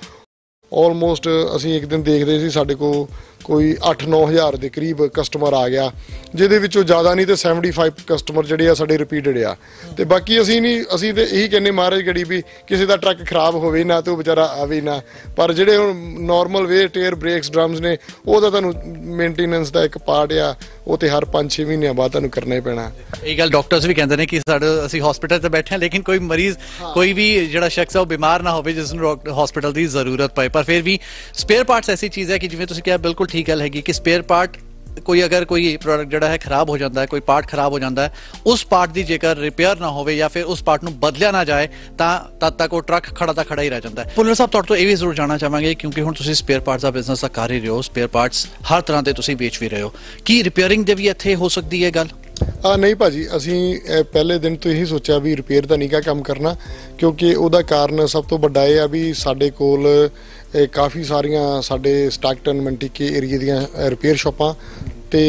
ਆਲਮੋਸਟ ਅਸੀਂ ਇੱਕ ਦਿਨ ਦੇਖਦੇ ਸੀ ਸਾਡੇ ਕੋਲ ਕੋਈ 8-9 ਹਜ਼ਾਰ ਦੇ ਕਰੀਬ ਕਸਟਮਰ ਆ ਗਿਆ, ਜਿਹਦੇ ਵਿੱਚੋਂ ਜ਼ਿਆਦਾ ਨਹੀਂ ਤੇ 75 ਕਸਟਮਰ ਜਿਹੜੇ ਆ ਸਾਡੇ ਰਿਪੀਟਡ ਆ। ਤੇ ਬਾਕੀ ਅਸੀਂ ਤੇ ਇਹੀ ਕਹਿੰਦੇ ਮਹਾਰਾਜ ਗੜੀ ਵੀ ਕਿਸੇ ਦਾ ਟਰੱਕ ਖਰਾਬ ਹੋਵੇ ਨਾ ਤੇ ਉਹ ਵਿਚਾਰਾ ਆਵੇ ਨਾ, ਪਰ ਜਿਹੜੇ ਹੁਣ normal way tyre brakes drums ਨੇ ਉਹ ਤਾਂ ਤੁਹਾਨੂੰ ਮੇਨਟੇਨੈਂਸ ਦਾ ਇੱਕ ਪਾਰਟ ਆ, ਉਹ ਤੇ ਹਰ 5-6 ਮਹੀਨਿਆਂ ਬਾਅਦ ਤੁਹਾਨੂੰ ਕਰਨਾ ਹੀ ਪੈਣਾ। ਇਹ ਗੱਲ ਡਾਕਟਰਸ ਵੀ ਕਹਿੰਦੇ ਨੇ ਕਿ ਅਸੀਂ ਹਸਪੀਟਲ ਤੇ ਬੈਠੇ ਹਾਂ ਲੇਕਿਨ ਕੋਈ ਮਰੀਜ਼ ਕੋਈ ਵੀ ਜਿਹੜਾ ਸ਼ਖਸ ਹੈ ਉਹ ਬਿਮਾਰ ਨਾ ਹੋਵੇ ਜਿਸ ਨੂੰ ਹਸਪੀਟਲ ਦੀ ਜ਼ਰੂਰਤ ਪਏ। ਪਰ ਫਿਰ ਵੀ ਸਪੇਅਰ ਪਾਰਟਸ ਐਸੀ ਚੀਜ਼ ਹੈ ਕਿ ਜਿਵੇਂ ਤੁਸੀਂ ਕਿਹਾ ਬਿਲਕੁਲ ਠੀਕ ਗੱਲ ਹੈਗੀ ਕਿ ਸਪੇਅਰ ਪਾਰਟ ਅਗਰ ਕੋਈ ਪ੍ਰੋਡਕਟ ਜਿਹੜਾ ਹੈ ਖਰਾਬ ਹੋ ਜਾਂਦਾ ਹੈ, ਕੋਈ ਪਾਰਟ ਖਰਾਬ ਹੋ ਜਾਂਦਾ ਹੈ, ਉਸ ਪਾਰਟ ਦੀ ਜੇਕਰ ਰਿਪੇਅਰ ਨਾ ਹੋਵੇ ਜਾਂ ਫਿਰ ਉਸ ਪਾਰਟ ਨੂੰ ਬਦਲਿਆ ਨਾ ਜਾਏ ਤਾਂ ਤਦ ਤੱਕ ਉਹ ਟਰੱਕ ਖੜਾ ਹੀ ਰਹਿ ਜਾਂਦਾ ਹੈ। ਭੁੱਲਰ ਸਾਹਿਬ, ਤੁਹਾਡੇ ਤੋਂ ਇਹ ਵੀ ਜ਼ਰੂਰ ਜਾਣਨਾ ਚਾਹਾਂਗੇ ਕਿਉਂਕਿ ਹੁਣ ਤੁਸੀਂ ਸਪੇਅਰ ਪਾਰਟਸ ਦਾ ਬਿਜ਼ਨਸ ਤਾਂ ਕਰ ਹੀ ਰਹੇ ਹੋ, ਸਪੇਅਰ ਪਾਰਟਸ ਹਰ ਤਰ੍ਹਾਂ ਦੇ ਤੁਸੀਂ ਵੇਚ ਵੀ ਰਹੇ ਹੋ, ਕੀ ਰਿਪੇਅਰਿੰਗ ਦੇ ਵੀ ਇੱਥੇ ਹੋ ਸਕਦੀ ਹੈ ਗੱਲ? ਨਹੀਂ ਭਾਜੀ, ਅਸੀਂ ਪਹਿਲੇ ਦਿਨ ਤੋਂ ਇਹੀ ਸੋਚਿਆ ਵੀ ਰਿਪੇਅਰ ਦਾ ਨਹੀਂ ਕੰਮ ਕਰਨਾ, ਕਿਉਂਕਿ ਉਹਦਾ ਕਾਰਨ ਸਭ ਤੋਂ ਵੱਡਾ ਇਹ ਆ ਵੀ ਸਾਡੇ ਕੋਲ ਕਾਫੀ ਸਾਰੀਆਂ ਸਾਡੇ ਸਟਾਕਟਨ ਮੰਟੀਕੇ ਏਰੀਏ ਦੀਆਂ ਰਿਪੇਅਰ ਸ਼ਾਪਾਂ ਤੇ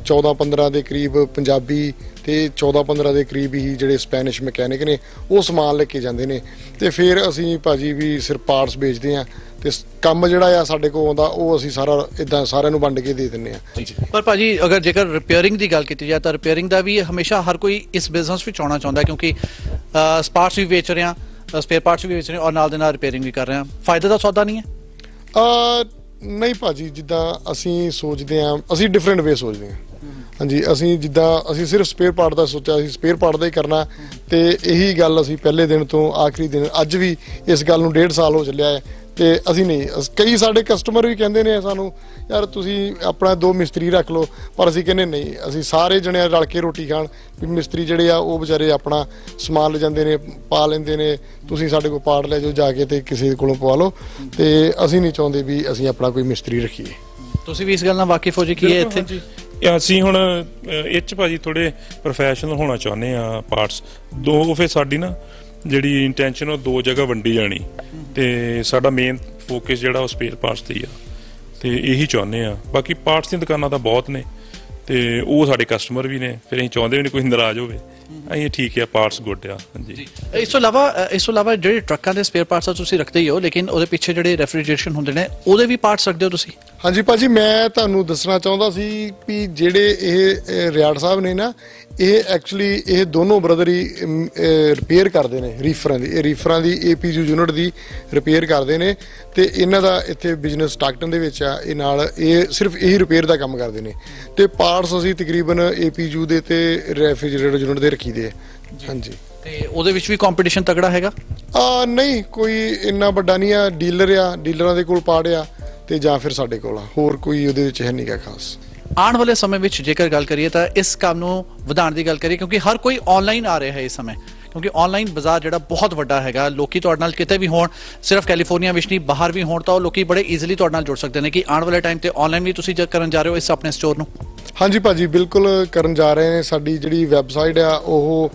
14-15 ਦੇ ਕਰੀਬ ਪੰਜਾਬੀ ਤੇ 14-15 ਦੇ ਕਰੀਬ ਹੀ ਜਿਹੜੇ ਸਪੈਨਿਸ਼ ਮਕੈਨਿਕ ਨੇ ਉਹ ਸਮਾਨ ਲੈ ਕੇ ਜਾਂਦੇ ਨੇ, ਤੇ ਫਿਰ ਅਸੀਂ ਭਾਜੀ ਵੀ ਸਿਰਫ ਪਾਰਟਸ ਵੇਚਦੇ ਆ ਤੇ ਕੰਮ ਜਿਹੜਾ ਆ ਸਾਡੇ ਕੋਲ ਆਉਂਦਾ ਉਹ ਅਸੀਂ ਸਾਰਾ ਇਦਾਂ ਸਾਰਿਆਂ ਨੂੰ ਵੰਡ ਕੇ ਦੇ ਦਿੰਦੇ ਆ। ਪਰ ਭਾਜੀ ਅਗਰ ਜੇਕਰ ਰਿਪੇਅਰਿੰਗ ਦੀ ਗੱਲ ਕੀਤੀ ਜਾਏ ਤਾਂ ਰਿਪੇਅਰਿੰਗ ਦਾ ਵੀ ਹਮੇਸ਼ਾ ਹਰ ਕੋਈ ਇਸ ਬਿਜ਼ਨਸ ਵਿੱਚ ਆਉਣਾ ਚਾਹੁੰਦਾ ਕਿਉਂਕਿ ਪਾਰਟਸ ਵੀ ਵੇਚ ਰਹੇ ਆ, ਸਪੇਅਰ ਪਾਰਟਸ ਵੀ ਵੇਚ ਰਹੇ ਔਰ ਨਾਲ ਦੇ ਨਾਲ ਰਿਪੇਅਰਿੰਗ ਵੀ ਕਰ ਰਹੇ ਆ, ਫਾਇਦਾ ਦਾ ਸੌਦਾ ਨਹੀਂ ਹੈ? ਨਹੀਂ ਭਾਜੀ, ਜਿੱਦਾਂ ਅਸੀਂ ਸੋਚਦੇ ਆ ਅਸੀਂ ਡਿਫਰੈਂਟ ਵੇ ਸੋਚਦੇ ਆ। ਹਾਂਜੀ, ਅਸੀਂ ਸਿਰਫ ਸਪੇਅਰ ਪਾਰਟ ਦਾ ਸੋਚਿਆ, ਅਸੀਂ ਸਪੇਅਰ ਪਾਰਟ ਦਾ ਹੀ ਕਰਨਾ, ਤੇ ਇਹੀ ਗੱਲ ਅਸੀਂ ਪਹਿਲੇ ਦਿਨ ਤੋਂ ਆਖਰੀ ਦਿਨ ਅੱਜ ਵੀ ਇਸ ਗੱਲ ਨੂੰ 1.5 ਸਾਲ ਹੋ ਚੱਲਿਆ ਹੈ ਤੇ ਅਸੀਂ ਨਹੀਂ, ਕਈ ਸਾਡੇ ਕਸਟਮਰ ਵੀ ਕਹਿੰਦੇ ਨੇ ਸਾਨੂੰ ਯਾਰ ਤੁਸੀਂ ਆਪਣਾ 2 ਮਿਸਤਰੀ ਰੱਖ ਲਓ, ਪਰ ਅਸੀਂ ਕਹਿੰਦੇ ਨਹੀਂ, ਅਸੀਂ ਸਾਰੇ ਜਣੇ ਰਲ ਕੇ ਰੋਟੀ ਖਾਣ, ਵੀ ਮਿਸਤਰੀ ਜਿਹੜੇ ਆ ਉਹ ਵਿਚਾਰੇ ਆਪਣਾ ਸਮਾਨ ਲੈ ਜਾਂਦੇ ਨੇ, ਪਾ ਲੈਂਦੇ ਨੇ, ਤੁਸੀਂ ਸਾਡੇ ਕੋਲ ਪਾਰਟ ਲੈ ਜਾਓ ਜਾ ਕੇ ਤੇ ਕਿਸੇ ਕੋਲੋਂ ਪਵਾ ਲਓ, ਤੇ ਅਸੀਂ ਨਹੀਂ ਚਾਹੁੰਦੇ ਵੀ ਅਸੀਂ ਆਪਣਾ ਕੋਈ ਮਿਸਤਰੀ ਰੱਖੀਏ। ਤੁਸੀਂ ਵੀ ਇਸ ਗੱਲ ਨਾਲ ਵਾਕਿਫ ਹੋ ਜੀ ਕੀ ਹੈ ਇੱਥੇ? ਅਸੀਂ ਹੁਣ ਇਹ 'ਚ ਭਾਜੀ ਥੋੜੇ ਪ੍ਰੋਫੈਸ਼ਨਲ ਹੋਣਾ ਚਾਹੁੰਦੇ ਆ ਪਾਰਟਸ ਦੋ, ਫਿਰ ਸਾਡੀ ਨਾ ਜਿਹੜੀ ਇੰਟੈਂਸ਼ਨ ਉਹ 2 ਜਗ੍ਹਾ ਵੰਡੀ ਜਾਣੀ, ਤੇ ਸਾਡਾ ਮੇਨ ਫੋਕਸ ਜਿਹੜਾ ਉਹ ਸਪੇਅਰ ਪਾਰਟਸ ਤੇ ਹੀ ਆ, ਤੇ ਇਹੀ ਚਾਹੁੰਦੇ ਆ। ਬਾਕੀ ਪਾਰਟਸ ਦੀਆਂ ਦੁਕਾਨਾਂ ਤਾਂ ਬਹੁਤ ਨੇ ਤੇ ਉਹ ਸਾਡੇ ਕਸਟਮਰ ਵੀ ਨੇ, ਫਿਰ ਅਸੀਂ ਚਾਹੁੰਦੇ ਵੀ ਨਹੀਂ ਕੋਈ ਨਾਰਾਜ਼ ਹੋਵੇ, ਅਸੀਂ ਠੀਕ ਆ, ਪਾਰਟਸ ਗੁੱਡ ਆ। ਹਾਂਜੀ, ਇਸ ਤੋਂ ਇਲਾਵਾ ਜਿਹੜੇ ਟਰੱਕਾਂ ਦੇ ਸਪੇਅਰ ਪਾਰਟਸ ਤੁਸੀਂ ਰੱਖਦੇ ਹੀ ਹੋ, ਲੇਕਿਨ ਉਹਦੇ ਪਿੱਛੇ ਜਿਹੜੇ ਰੈਫਰੀਜਰੇਸ਼ਨ ਹੁੰਦੇ ਨੇ ਉਹਦੇ ਵੀ ਪਾਰਟਸ ਰੱਖਦੇ ਹੋ ਤੁਸੀਂ? ਹਾਂਜੀ ਭਾਜੀ, ਮੈਂ ਤੁਹਾਨੂੰ ਦੱਸਣਾ ਚਾਹੁੰਦਾ ਸੀ ਵੀ ਜਿਹੜੇ ਇਹ ਰਿਆੜ ਸਾਹਿਬ ਨੇ ਨਾ, ਇਹ ਐਕਚੁਅਲੀ ਇਹ ਦੋਨੋਂ ਬ੍ਰਦਰ ਹੀ ਰਿਪੇਅਰ ਕਰਦੇ ਨੇ ਰੀਫਰਾਂ ਦੀ APU ਯੂਨਿਟ ਦੀ ਰਿਪੇਅਰ ਕਰਦੇ ਨੇ, ਤੇ ਇਹਨਾਂ ਦਾ ਇੱਥੇ ਬਿਜ਼ਨਸ ਸਟਾਕਟਨ ਦੇ ਵਿੱਚ ਆ, ਇਹ ਨਾਲ ਇਹ ਸਿਰਫ ਇਹੀ ਰਿਪੇਅਰ ਦਾ ਕੰਮ ਕਰਦੇ ਨੇ, ਤੇ ਪਾਰਟਸ ਅਸੀਂ ਤਕਰੀਬਨ APU ਦੇ ਤੇ ਰੈਫ੍ਰਿਜਰੇਟਰ ਯੂਨਿਟ ਦੇ ਰੱਖੀ ਦੇ। ਹਾਂਜੀ, ਤੇ ਉਹਦੇ ਵਿੱਚ ਵੀ ਕੰਪੀਟੀਸ਼ਨ ਤਗੜਾ ਹੈਗਾ? ਨਹੀਂ, ਕੋਈ ਇੰਨਾ ਵੱਡਾ ਨਹੀਂ ਆ, ਡੀਲਰਾਂ ਦੇ ਕੋਲ ਪਾਰਟ ਆ ਤੇ ਜਾਂ ਫਿਰ ਸਾਡੇ ਕੋਲ ਆ, ਹੋਰ ਕੋਈ ਉਹਦੇ ਵਿੱਚ ਹੈ ਨਹੀਂਗਾ ਖਾਸ। ਆਉਣ ਵਾਲੇ ਸਮੇਂ ਵਿੱਚ ਜੇਕਰ ਗੱਲ ਕਰੀਏ ਤਾਂ ਇਸ ਕੰਮ ਨੂੰ ਵਧਾਉਣ ਦੀ ਗੱਲ ਕਰੀਏ, ਕਿਉਂਕਿ ਹਰ ਕੋਈ ਆਨਲਾਈਨ ਆ ਰਿਹਾ ਹੈ ਇਸ ਸਮੇਂ, ਕਿਉਂਕਿ ਆਨਲਾਈਨ ਬਾਜ਼ਾਰ ਜਿਹੜਾ ਬਹੁਤ ਵੱਡਾ ਹੈਗਾ, ਲੋਕੀ ਤੁਹਾਡੇ ਨਾਲ ਕਿਤੇ ਵੀ ਹੋਣ, ਸਿਰਫ ਕੈਲੀਫੋਰਨੀਆ ਵਿੱਚ ਨਹੀਂ ਬਾਹਰ ਵੀ ਹੋਣ ਤਾਂ ਉਹ ਲੋਕੀ ਬੜੇ ਈਜ਼ੀਲੀ ਤੁਹਾਡੇ ਨਾਲ ਜੁੜ ਸਕਦੇ ਨੇ। ਕਿ ਆਉਣ ਵਾਲੇ ਟਾਈਮ ਤੇ ਆਨਲਾਈਨ ਵੀ ਤੁਸੀਂ ਕਰਨ ਜਾ ਰਹੇ ਹੋ ਇਸ ਆਪਣੇ ਸਟੋਰ ਨੂੰ? ਹਾਂਜੀ ਭਾਜੀ, ਬਿਲਕੁਲ ਕਰਨ ਜਾ ਰਹੇ ਨੇ। ਸਾਡੀ ਜਿਹੜੀ ਵੈਬਸਾਈਟ ਆ ਉਹ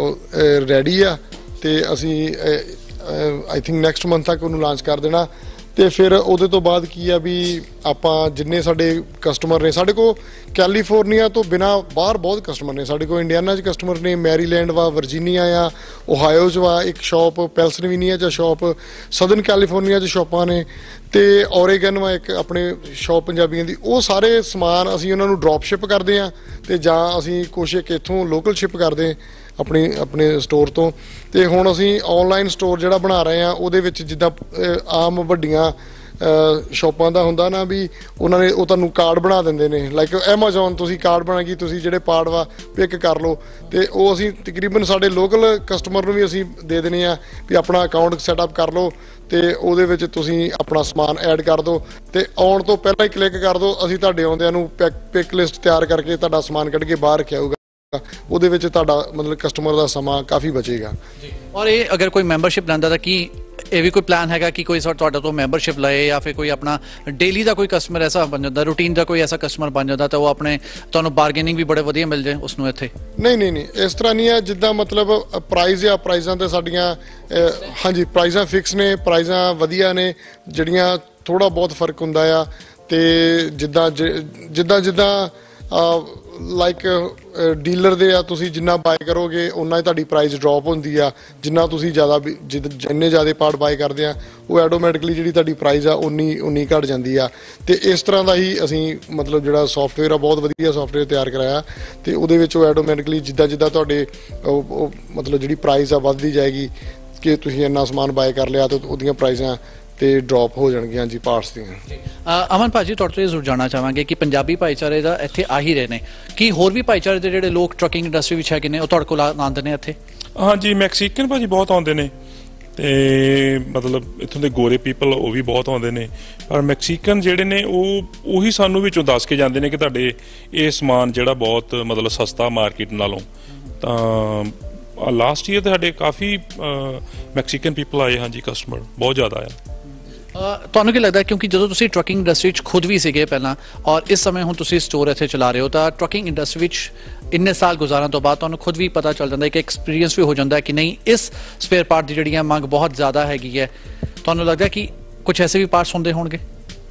ਰੈਡੀ ਆ, ਤੇ ਅਸੀਂ ਆਈ ਥਿੰਕ ਨੈਕਸਟ ਮੰਥ ਤੱਕ ਉਹਨੂੰ ਲਾਂਚ ਕਰ ਦੇਣਾ, ਤੇ ਫਿਰ ਉਹਦੇ ਤੋਂ ਬਾਅਦ ਕੀ ਆ ਵੀ ਆਪਾਂ ਜਿੰਨੇ ਸਾਡੇ ਕਸਟਮਰ ਨੇ, ਸਾਡੇ ਕੋਲ ਕੈਲੀਫੋਰਨੀਆ ਤੋਂ ਬਿਨਾ ਬਾਹਰ ਬਹੁਤ ਕਸਟਮਰ ਨੇ। ਸਾਡੇ ਕੋਲ ਇੰਡੀਆਨਾ 'ਚ ਕਸਟਮਰ ਨੇ, ਮੈਰੀਲੈਂਡ ਵਾ, ਵਰਜੀਨੀਆ ਆ, ਓਹਾਇਓ 'ਚ ਵਾ ਇੱਕ ਸ਼ਾਪ, ਪੈਲਸਨਵੀਨੀਆ 'ਚ ਸ਼ਾਪ, ਸਦਰਨ ਕੈਲੀਫੋਰਨੀਆ 'ਚ ਸ਼ਾਪਾਂ ਨੇ, ਤੇ ਓਰੇਗਨ ਵਾ ਇੱਕ ਆਪਣੇ ਸ਼ਾਪ ਪੰਜਾਬੀਆਂ ਦੀ। ਉਹ ਸਾਰੇ ਸਮਾਨ ਅਸੀਂ ਉਹਨਾਂ ਨੂੰ ਡ੍ਰੌਪ ਸ਼ਿਪ ਕਰਦੇ ਹਾਂ, ਤੇ ਜਾਂ ਅਸੀਂ ਕੁਛ ਇੱਕ ਇੱਥੋਂ ਲੋਕਲ ਸ਼ਿਪ ਕਰਦੇ ਆਪਣੇ ਸਟੋਰ ਤੋਂ। ਤੇ ਹੁਣ ਅਸੀਂ ਆਨਲਾਈਨ ਸਟੋਰ ਜਿਹੜਾ ਬਣਾ ਰਹੇ ਆ, ਉਹਦੇ ਵਿੱਚ ਜਿੱਦਾਂ ਆਮ ਵੱਡੀਆਂ ਸ਼ਾਪਾਂ ਦਾ ਹੁੰਦਾ ਨਾ ਵੀ ਉਹਨਾਂ ਨੇ ਉਹ ਤੁਹਾਨੂੰ ਕਾਰਡ ਬਣਾ ਦਿੰਦੇ ਨੇ, ਲਾਈਕ ਐਮਾਜ਼ੋਨ ਤੁਸੀਂ ਕਾਰਡ ਬਣਾ ਕੇ ਤੁਸੀਂ ਜਿਹੜੇ ਪਾਰਟ ਵਾ ਪਿਕ ਕਰ ਲਓ, ਤੇ ਉਹ ਅਸੀਂ ਤਕਰੀਬਨ ਸਾਡੇ ਲੋਕਲ ਕਸਟਮਰ ਨੂੰ ਵੀ ਅਸੀਂ ਦੇ ਦਿੰਦੇ ਆ ਵੀ ਆਪਣਾ ਅਕਾਊਂਟ ਸੈਟਅਪ ਕਰ ਲਓ, ਤੇ ਉਹਦੇ ਵਿੱਚ ਤੁਸੀਂ ਆਪਣਾ ਸਮਾਨ ਐਡ ਕਰ ਦਿਓ, ਤੇ ਆਉਣ ਤੋਂ ਪਹਿਲਾਂ ਹੀ ਕਲਿੱਕ ਕਰ ਦਿਓ, ਅਸੀਂ ਤੁਹਾਡੇ ਆਉਂਦਿਆਂ ਨੂੰ ਪਿਕ ਲਿਸਟ ਤਿਆਰ ਕਰਕੇ ਤੁਹਾਡਾ ਸਮਾਨ ਕੱਢ ਕੇ ਬਾਹਰ ਰੱਖਿਆ ਹੋਊਗਾ। ਉਹਦੇ ਵਿੱਚ ਤੁਹਾਡਾ ਮਤਲਬ ਕਸਟਮਰ ਦਾ ਸਮਾਂ ਕਾਫੀ ਬਚੇਗਾ। ਔਰ ਇਹ ਅਗਰ ਕੋਈ ਮੈਂਬਰਸ਼ਿਪ ਲੈਂਦਾ ਤਾਂ ਕੀ ਇਹ ਵੀ ਕੋਈ ਪਲਾਨ ਹੈਗਾ ਕਿ ਕੋਈ ਤੁਹਾਡੇ ਤੋਂ ਮੈਂਬਰਸ਼ਿਪ ਲਏ, ਜਾਂ ਫਿਰ ਕੋਈ ਆਪਣਾ ਡੇਲੀ ਦਾ ਕੋਈ ਕਸਟਮਰ ਐਸਾ ਬਣ ਜਾਂਦਾ, ਰੂਟੀਨ ਦਾ ਕੋਈ ਐਸਾ ਕਸਟਮਰ ਬਣ ਜਾਂਦਾ ਤਾਂ ਉਹ ਆਪਣੇ ਤੁਹਾਨੂੰ ਬਾਰਗੇਨਿੰਗ ਵੀ ਬੜੇ ਵਧੀਆ ਮਿਲ ਜਾਏ ਉਸ ਨੂੰ ਇੱਥੇ? ਨਹੀਂ ਇਸ ਤਰ੍ਹਾਂ ਨਹੀਂ ਹੈ। ਜਿੱਦਾਂ ਮਤਲਬ ਪ੍ਰਾਈਜ਼ ਆ, ਪ੍ਰਾਈਜ਼ਾਂ ਤੇ ਸਾਡੀਆਂ ਹਾਂਜੀ ਪ੍ਰਾਈਜ਼ਾਂ ਫਿਕਸ ਨੇ, ਪ੍ਰਾਈਜ਼ਾਂ ਵਧੀਆ ਨੇ, ਜਿਹੜੀਆਂ ਥੋੜਾ ਬਹੁਤ ਫਰਕ ਹੁੰਦਾ ਆ। ਤੇ ਜਿੱਦਾਂ ਲਾਈਕ ਡੀਲਰ ਦੇ ਆ, ਤੁਸੀਂ ਜਿੰਨਾ ਬਾਏ ਕਰੋਗੇ ਉਨਾ ਹੀ ਤੁਹਾਡੀ ਪ੍ਰਾਈਸ ਡ੍ਰੌਪ ਹੁੰਦੀ ਆ। ਜਿੰਨਾ ਤੁਸੀਂ ਜਿੰਨੇ ਜ਼ਿਆਦਾ ਪਾਰਟ ਬਾਏ ਕਰਦੇ ਆ, ਉਹ ਆਟੋਮੈਟਿਕਲੀ ਜਿਹੜੀ ਤੁਹਾਡੀ ਪ੍ਰਾਈਸ ਆ ਉਨੀ ਘਟ ਜਾਂਦੀ ਆ। ਤੇ ਇਸ ਤਰ੍ਹਾਂ ਦਾ ਹੀ ਅਸੀਂ ਮਤਲਬ ਜਿਹੜਾ ਸੌਫਟਵੇਅਰ ਆ, ਬਹੁਤ ਵਧੀਆ ਸੌਫਟਵੇਅਰ ਤਿਆਰ ਕਰਾਇਆ, ਤੇ ਉਹਦੇ ਵਿੱਚ ਉਹ ਆਟੋਮੈਟਿਕਲੀ ਜਿੱਦਾਂ ਤੁਹਾਡੇ ਉਹ ਮਤਲਬ ਜਿਹੜੀ ਪ੍ਰਾਈਸ ਆ ਵੱਧਦੀ ਜਾਏਗੀ ਕਿ ਤੁਸੀਂ ਇੰਨਾ ਸਮਾਨ ਬਾਏ ਕਰ ਲਿਆ, ਤਾਂ ਉਹਦੀਆਂ ਪ੍ਰਾਈਸਾਂ ਤੇ ਡ੍ਰੌਪ ਹੋ ਜਾਣਗੀਆਂ ਜੀ ਪਾਰਟਸ ਦੀਆਂ। ਅਮਨ ਭਾਜੀ, ਤੁਹਾਡੇ ਤੋਂ ਇਹ ਜ਼ਰੂਰ ਜਾਣਨਾ ਚਾਹਾਂਗੇ ਕਿ ਪੰਜਾਬੀ ਭਾਈਚਾਰੇ ਦਾ ਇੱਥੇ ਆ ਹੀ ਰਹੇ ਨੇ, ਕੀ ਹੋਰ ਵੀ ਭਾਈਚਾਰੇ ਦੇ ਜਿਹੜੇ ਲੋਕ ਟਰੱਕਿੰਗ ਇੰਡਸਟਰੀ ਵਿੱਚ ਹੈਗੇ ਨੇ ਉਹ ਤੁਹਾਡੇ ਕੋਲ ਆਉਂਦੇ ਨੇ ਇੱਥੇ? ਹਾਂਜੀ, ਮੈਕਸੀਕਨ ਭਾਜੀ ਬਹੁਤ ਆਉਂਦੇ ਨੇ, ਤੇ ਮਤਲਬ ਇੱਥੋਂ ਦੇ ਗੋਰੇ ਪੀਪਲ ਉਹ ਵੀ ਬਹੁਤ ਆਉਂਦੇ ਨੇ। ਪਰ ਮੈਕਸੀਕਨ ਜਿਹੜੇ ਨੇ ਉਹੀ ਸਾਨੂੰ ਵਿੱਚੋਂ ਦੱਸ ਕੇ ਜਾਂਦੇ ਨੇ ਕਿ ਤੁਹਾਡੇ ਇਹ ਸਮਾਨ ਜਿਹੜਾ ਬਹੁਤ ਮਤਲਬ ਸਸਤਾ ਮਾਰਕੀਟ ਨਾਲੋਂ। ਤਾਂ ਲਾਸਟ ਈਅਰ ਸਾਡੇ ਕਾਫੀ ਮੈਕਸੀਕਨ ਪੀਪਲ ਆਏ, ਹਾਂਜੀ ਕਸਟਮਰ ਬਹੁਤ ਜ਼ਿਆਦਾ ਆ। ਤੁਹਾਨੂੰ ਕੀ ਲੱਗਦਾ, ਕਿਉਂਕਿ ਜਦੋਂ ਤੁਸੀਂ ਟਰੱਕਿੰਗ ਇੰਡਸਟਰੀ 'ਚ ਖੁਦ ਵੀ ਸੀਗੇ ਪਹਿਲਾਂ, ਔਰ ਇਸ ਸਮੇਂ ਹੁਣ ਤੁਸੀਂ ਸਟੋਰ ਇੱਥੇ ਚਲਾ ਰਹੇ ਹੋ, ਤਾਂ ਟਰੱਕਿੰਗ ਇੰਡਸਟਰੀ ਵਿੱਚ ਇੰਨੇ ਸਾਲ ਗੁਜ਼ਾਰਨ ਤੋਂ ਬਾਅਦ ਤੁਹਾਨੂੰ ਖੁਦ ਵੀ ਪਤਾ ਚੱਲ ਜਾਂਦਾ ਹੈ ਕਿ ਐਕਸਪੀਰੀਅੰਸ ਵੀ ਹੋ ਜਾਂਦਾ ਕਿ ਨਹੀਂ, ਇਸ ਸਪੇਅਰ ਪਾਰਟ ਦੀ ਜਿਹੜੀ ਹੈ ਮੰਗ ਬਹੁਤ ਜ਼ਿਆਦਾ ਹੈਗੀ ਹੈ। ਤੁਹਾਨੂੰ ਲੱਗਦਾ ਕਿ ਕੁਝ ਐਸੇ ਵੀ ਪਾਰਟਸ ਹੁੰਦੇ ਹੋਣਗੇ?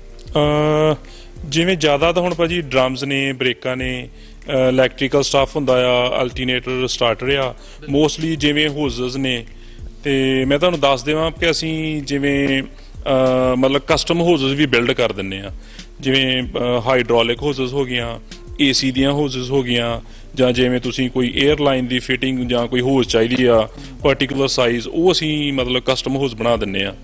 ਜਿਵੇਂ ਜ਼ਿਆਦਾ ਤਾਂ ਹੁਣ ਭਾਜੀ ਡਰਮਸ ਨੇ, ਬ੍ਰੇਕਾਂ ਨੇ, ਇਲੈਕਟ੍ਰੀਕਲ ਸਟਾਫ ਹੁੰਦਾ ਆ, ਅਲਟਰਨੇਟਰ, ਸਟਾਰਟਰ ਆ, ਮੋਸਟਲੀ ਜਿਵੇਂ ਹੋਜ਼ਸ ਨੇ। ਤੇ ਮੈਂ ਤੁਹਾਨੂੰ ਦੱਸ ਦੇਵਾਂ ਕਿ ਅਸੀਂ ਜਿਵੇਂ ਮਤਲਬ ਕਸਟਮ ਹੋਜ਼ਸ ਵੀ ਬਿਲਡ ਕਰ ਦਿੰਦੇ ਆ, ਜਿਵੇਂ ਹਾਈਡ੍ਰੋਲਿਕ ਹੋਜ਼ਸ ਹੋ ਗਈਆਂ, AC ਦੀਆਂ ਹੋਜ਼ਸ ਹੋ ਗਈਆਂ, ਜਾਂ ਜਿਵੇਂ ਤੁਸੀਂ ਕੋਈ 에ਅਰਲਾਈਨ ਦੀ ਫਿਟਿੰਗ ਜਾਂ ਕੋਈ ਹੋਜ਼ ਚਾਹੀਦੀ ਆ ਪਾਰਟਿਕੂਲਰ ਸਾਈਜ਼, ਉਹ ਅਸੀਂ ਮਤਲਬ ਕਸਟਮ ਹੋਜ਼ ਬਣਾ ਦਿੰਦੇ ਆ।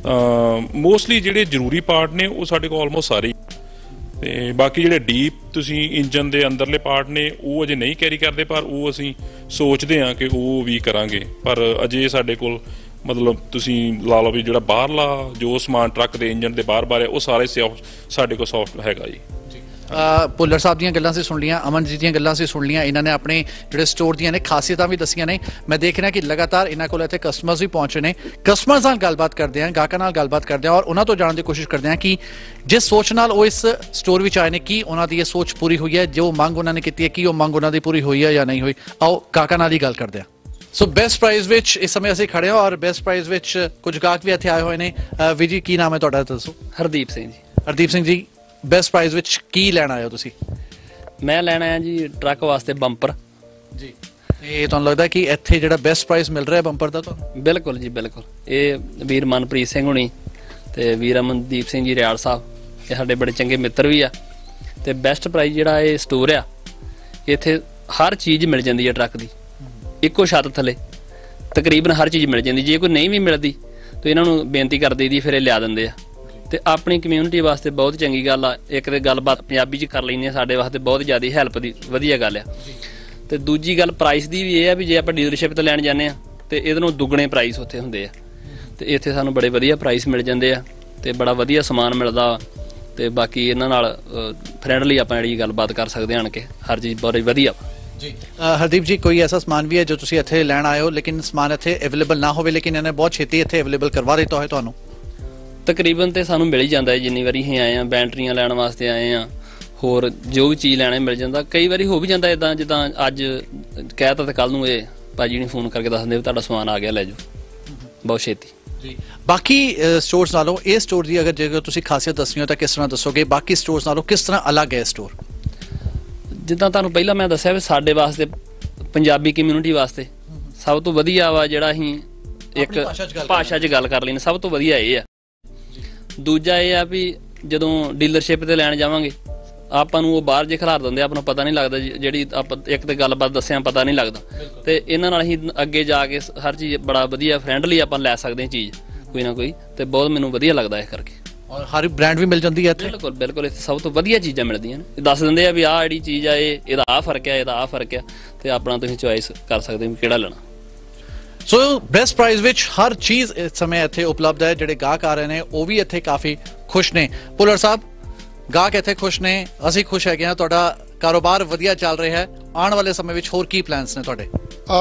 ਮੋਸਟਲੀ ਜਿਹੜੇ ਜ਼ਰੂਰੀ ਪਾਰਟ ਨੇ ਉਹ ਸਾਡੇ ਕੋਲ ਆਲਮੋਸਟ ਸਾਰੇ। ਤੇ ਬਾਕੀ ਜਿਹੜੇ ਡੀਪ ਤੁਸੀਂ ਇੰਜਨ ਦੇ ਅੰਦਰਲੇ ਪਾਰਟ ਨੇ ਉਹ ਅਜੇ ਨਹੀਂ ਕੈਰੀ ਕਰਦੇ, ਪਰ ਉਹ ਅਸੀਂ ਸੋਚਦੇ ਹਾਂ ਕਿ ਉਹ ਵੀ ਕਰਾਂਗੇ। ਪਰ ਅਜੇ ਸਾਡੇ ਕੋਲ ਮਤਲਬ ਤੁਸੀਂ ਲਾ ਲਓ ਵੀ ਜਿਹੜਾ ਬਾਹਰਲਾ ਜੋ ਸਮਾਨ ਟਰੱਕ ਦੇ ਇੰਜਨ ਦੇ ਬਾਹਰ ਹੈ ਉਹ ਸਾਰੇ ਸਾਡੇ ਕੋਲ ਸੌਫਟ ਹੈਗਾ ਜੀ। ਭੁੱਲਰ ਸਾਹਿਬ ਦੀਆਂ ਗੱਲਾਂ ਅਸੀਂ ਸੁਣ ਲੀਆਂ, ਅਮਨ ਜੀ ਦੀਆਂ ਗੱਲਾਂ ਅਸੀਂ ਸੁਣ ਲੀਆਂ, ਇਹਨਾਂ ਨੇ ਆਪਣੇ ਜਿਹੜੇ ਸਟੋਰ ਦੀਆਂ ਨੇ ਖਾਸੀਅਤਾਂ ਵੀ ਦੱਸੀਆਂ ਨੇ। ਮੈਂ ਦੇਖ ਰਿਹਾ ਕਿ ਲਗਾਤਾਰ ਇਹਨਾਂ ਕੋਲ ਇੱਥੇ ਕਸਟਮਰਸ ਵੀ ਪਹੁੰਚੇ ਨੇ। ਕਸਟਮਰਸ ਨਾਲ ਗੱਲਬਾਤ ਕਰਦੇ ਹਾਂ, ਗਾਹਕਾਂ ਨਾਲ ਗੱਲਬਾਤ ਕਰਦੇ ਹਾਂ, ਔਰ ਉਹਨਾਂ ਤੋਂ ਜਾਣਨ ਦੀ ਕੋਸ਼ਿਸ਼ ਕਰਦੇ ਹਾਂ ਕਿ ਜਿਸ ਸੋਚ ਨਾਲ ਉਹ ਇਸ ਸਟੋਰ ਵਿੱਚ ਆਏ ਨੇ, ਕੀ ਉਹਨਾਂ ਦੀ ਇਹ ਸੋਚ ਪੂਰੀ ਹੋਈ ਹੈ, ਜੋ ਮੰਗ ਉਹਨਾਂ ਨੇ ਕੀਤੀ ਹੈ, ਕੀ ਉਹ ਮੰਗ ਉਹਨਾਂ ਦੀ ਪੂਰੀ ਹੋਈ ਹੈ ਜਾਂ ਨਹੀਂ ਹੋਈ। ਆਓ ਗਾਹਕਾਂ ਨਾਲ ਹੀ ਗੱਲ ਕਰਦੇ ਹਾਂ। ਸੋ ਬੈਸਟ ਪ੍ਰਾਈਸ ਵਿੱਚ ਇਸ ਸਮੇਂ ਅਸੀਂ ਖੜੇ ਹਾਂ, ਔਰ ਬੈਸਟ ਪ੍ਰਾਈਸ ਵਿੱਚ ਕੁਝ ਗਾਹਕ ਵੀ ਇੱਥੇ ਆਏ ਹੋਏ ਨੇ। ਵੀਰ ਜੀ, ਕੀ ਨਾਮ ਹੈ ਤੁਹਾਡਾ, ਦੱਸੋ? ਹਰਦੀਪ ਸਿੰਘ ਜੀ। ਹਰਦੀਪ ਸਿੰਘ ਜੀ, ਬੈਸਟ ਪ੍ਰਾਈਸ ਵਿੱਚ ਕੀ ਲੈਣ ਆਏ ਹੋ ਤੁਸੀਂ? ਮੈਂ ਲੈਣ ਆਇਆ ਜੀ ਟਰੱਕ ਵਾਸਤੇ ਬੰਪਰ ਜੀ। ਇਹ ਤੁਹਾਨੂੰ ਲੱਗਦਾ ਕਿ ਇੱਥੇ ਜਿਹੜਾ ਬੈਸਟ ਪ੍ਰਾਈਸ ਮਿਲ ਰਿਹਾ ਬੰਪਰ ਦਾ ਤੁਹਾਨੂੰ? ਬਿਲਕੁਲ ਜੀ, ਬਿਲਕੁਲ। ਇਹ ਵੀਰ ਮਨਪ੍ਰੀਤ ਸਿੰਘ ਹੁਣੀ ਤੇ ਵੀਰ ਅਮਨਦੀਪ ਸਿੰਘ ਜੀ ਰਿਆੜ ਸਾਹਿਬ, ਇਹ ਸਾਡੇ ਬੜੇ ਚੰਗੇ ਮਿੱਤਰ ਵੀ ਆ। ਤੇ ਬੈਸਟ ਪ੍ਰਾਈਸ ਜਿਹੜਾ ਇਹ ਸਟੋਰ ਆ, ਇੱਥੇ ਹਰ ਚੀਜ਼ ਮਿਲ ਜਾਂਦੀ ਹੈ ਟਰੱਕ ਦੀ, ਇੱਕੋ ਛੱਤ ਥੱਲੇ ਤਕਰੀਬਨ ਹਰ ਚੀਜ਼ ਮਿਲ ਜਾਂਦੀ। ਜੇ ਕੋਈ ਨਹੀਂ ਵੀ ਮਿਲਦੀ ਤਾਂ ਇਹਨਾਂ ਨੂੰ ਬੇਨਤੀ ਕਰ ਦਈਦੀ, ਫਿਰ ਇਹ ਲਿਆ ਦਿੰਦੇ ਆ। ਤੇ ਆਪਣੀ ਕਮਿਊਨਿਟੀ ਵਾਸਤੇ ਬਹੁਤ ਚੰਗੀ ਗੱਲ ਆ। ਇੱਕ ਤੇ ਗੱਲਬਾਤ ਪੰਜਾਬੀ 'ਚ ਕਰ ਲੈਂਦੇ ਆ, ਸਾਡੇ ਵਾਸਤੇ ਬਹੁਤ ਜ਼ਿਆਦਾ ਹੈਲਪ ਦੀ ਵਧੀਆ ਗੱਲ ਆ। ਤੇ ਦੂਜੀ ਗੱਲ ਪ੍ਰਾਈਸ ਦੀ ਵੀ ਇਹ ਆ ਵੀ ਜੇ ਆਪਾਂ ਡੀਲਰਸ਼ਿਪ ਤੋਂ ਲੈਣ ਜਾਂਦੇ ਆ ਤੇ ਇਹਦੇ ਨੂੰ ਦੁੱਗਣੇ ਪ੍ਰਾਈਸ ਉੱਥੇ ਹੁੰਦੇ ਆ, ਤੇ ਇੱਥੇ ਸਾਨੂੰ ਬੜੇ ਵਧੀਆ ਪ੍ਰਾਈਸ ਮਿਲ ਜਾਂਦੇ ਆ ਤੇ ਬੜਾ ਵਧੀਆ ਸਮਾਨ ਮਿਲਦਾ। ਤੇ ਬਾਕੀ ਇਹਨਾਂ ਨਾਲ ਫਰੈਂਡਲੀ ਆਪਾਂ ਜਿਹੜੀ ਗੱਲਬਾਤ ਕਰ ਸਕਦੇ ਆਣ ਕੇ, ਹਰ ਚੀਜ਼ ਬਹੁਤ ਵਧੀਆ ਜੀ। ਹਰਦੀਪ ਜੀ, ਕੋਈ ਐਸਾ ਸਮਾਨ ਵੀ ਹੈ ਜੋ ਤੁਸੀਂ ਇੱਥੇ ਲੈਣ ਆਏ ਹੋ ਲੇਕਿਨ ਸਮਾਨ ਇੱਥੇ ਅਵੇਲੇਬਲ ਨਾ ਹੋਵੇ, ਲੇਕਿਨ ਇਹਨੇ ਬਹੁਤ ਛੇਤੀ ਇੱਥੇ ਅਵੇਲੇਬਲ ਕਰਵਾ ਦਿੱਤਾ ਹੋਵੇ ਤੁਹਾਨੂੰ? ਤਕਰੀਬਨ ਤੇ ਸਾਨੂੰ ਮਿਲ ਹੀ ਜਾਂਦਾ ਹੈ, ਜਿੰਨੀ ਵਾਰੀ ਅਸੀਂ ਆਏ ਆ। ਬੈਟਰੀਆਂ ਲੈਣ ਵਾਸਤੇ ਆਏ ਆ, ਹੋਰ ਜੋ ਵੀ ਚੀਜ਼ ਲੈਣਾ ਮਿਲ ਜਾਂਦਾ। ਕਈ ਵਾਰੀ ਹੋ ਵੀ ਜਾਂਦਾ ਇੱਦਾਂ, ਜਿੱਦਾਂ ਅੱਜ ਕਹਿ ਤਾ ਤੇ ਕੱਲ ਨੂੰ ਇਹ ਭਾਜੀ ਨੇ ਫੋਨ ਕਰਕੇ ਦੱਸ ਦਿੰਦੇ ਵੀ ਤੁਹਾਡਾ ਸਮਾਨ ਆ ਗਿਆ, ਲੈ ਜਾਓ ਬਹੁਤ ਛੇਤੀ। ਜੀ ਬਾਕੀ ਸਟੋਰਸ ਨਾਲੋਂ ਇਹ ਸਟੋਰ ਦੀ ਅਗਰ ਜੇਕਰ ਤੁਸੀਂ ਖਾਸੀਅਤ ਦੱਸਣੀ ਹੋ ਤਾਂ ਕਿਸ ਤਰ੍ਹਾਂ ਦੱਸੋਗੇ? ਬਾਕੀ ਸਟੋਰਸ ਨਾਲੋਂ ਕਿਸ ਤਰ੍ਹਾਂ ਅਲੱਗ ਹੈ ਸਟੋਰ? ਜਿੱਦਾਂ ਤੁਹਾਨੂੰ ਪਹਿਲਾਂ ਮੈਂ ਦੱਸਿਆ ਵੀ ਸਾਡੇ ਵਾਸਤੇ ਪੰਜਾਬੀ ਕਮਿਊਨਿਟੀ ਵਾਸਤੇ ਸਭ ਤੋਂ ਵਧੀਆ ਵਾ ਜਿਹੜਾ ਅਸੀਂ ਇੱਕ ਭਾਸ਼ਾ 'ਚ ਗੱਲ ਕਰ ਲੈਣੀ, ਸਭ ਤੋਂ ਵਧੀਆ ਇਹ ਆ। ਦੂਜਾ ਇਹ ਆ ਵੀ ਜਦੋਂ ਡੀਲਰਸ਼ਿਪ ਤੇ ਲੈਣ ਜਾਵਾਂਗੇ ਆਪਾਂ ਨੂੰ ਉਹ ਬਾਹਰ ਜੇ ਖਿਲਾਰ ਦਿੰਦੇ ਆਪਾਂ ਨੂੰ ਪਤਾ ਨਹੀਂ ਲੱਗਦਾ, ਜਿਹੜੀ ਆਪਾਂ ਇੱਕ ਤੇ ਗੱਲਬਾਤ ਦੱਸਿਆ ਪਤਾ ਨਹੀਂ ਲੱਗਦਾ, ਤੇ ਇਹਨਾਂ ਨਾਲ ਅਸੀਂ ਅੱਗੇ ਜਾ ਕੇ ਹਰ ਚੀਜ਼ ਬੜਾ ਵਧੀਆ ਫਰੈਂਡਲੀ ਆਪਾਂ ਲੈ ਸਕਦੇ ਹਾਂ ਚੀਜ਼ ਕੋਈ ਨਾ ਕੋਈ, ਤੇ ਬਹੁਤ ਮੈਨੂੰ ਵਧੀਆ ਲੱਗਦਾ ਇਸ ਕਰਕੇ। ਔਰ ਹਰ ਬ੍ਰਾਂਡ ਵੀ ਮਿਲ ਜਾਂਦੀ ਹੈ ਇੱਥੇ? ਬਿਲਕੁਲ ਬਿਲਕੁਲ, ਇੱਥੇ ਸਭ ਤੋਂ ਵਧੀਆ ਚੀਜ਼ਾਂ ਮਿਲਦੀਆਂ ਨੇ। ਦੱਸ ਦਿੰਦੇ ਆ ਵੀ ਆਹ ਜਿਹੜੀ ਚੀਜ਼ ਆ ਇਹਦਾ ਆਹ ਫਰਕ ਆ, ਇਹਦਾ ਆਹ ਫਰਕ ਆ, ਤੇ ਆਪਣਾ ਤੁਸੀਂ ਚੁਆਇਸ ਕਰ ਸਕਦੇ ਹੋ ਕਿਹੜਾ ਲੈਣਾ। ਸੋ ਬੈਸਟ ਪ੍ਰਾਈਸ ਵਿੱਚ ਹਰ ਚੀਜ਼ ਇਸ ਸਮੇਂ ਇੱਥੇ ਉਪਲਬਧ ਹੈ। ਜਿਹੜੇ ਗਾਹਕ ਆ ਰਹੇ ਨੇ ਉਹ ਵੀ ਇੱਥੇ ਕਾਫੀ ਖੁਸ਼ ਨੇ। ਭੁੱਲਰ ਸਾਹਿਬ, ਗਾਹਕ ਇੱਥੇ ਖੁਸ਼ ਨੇ, ਅਸੀਂ ਖੁਸ਼ ਹੈਗੇ ਹਾਂ, ਤੁਹਾਡਾ ਕਾਰੋਬਾਰ ਵਧੀਆ ਚੱਲ ਰਿਹਾ ਹੈ। ਆਉਣ ਵਾਲੇ ਸਮੇਂ ਵਿੱਚ ਹੋਰ ਕੀ ਪਲਾਨਸ ਨੇ ਤੁਹਾਡੇ?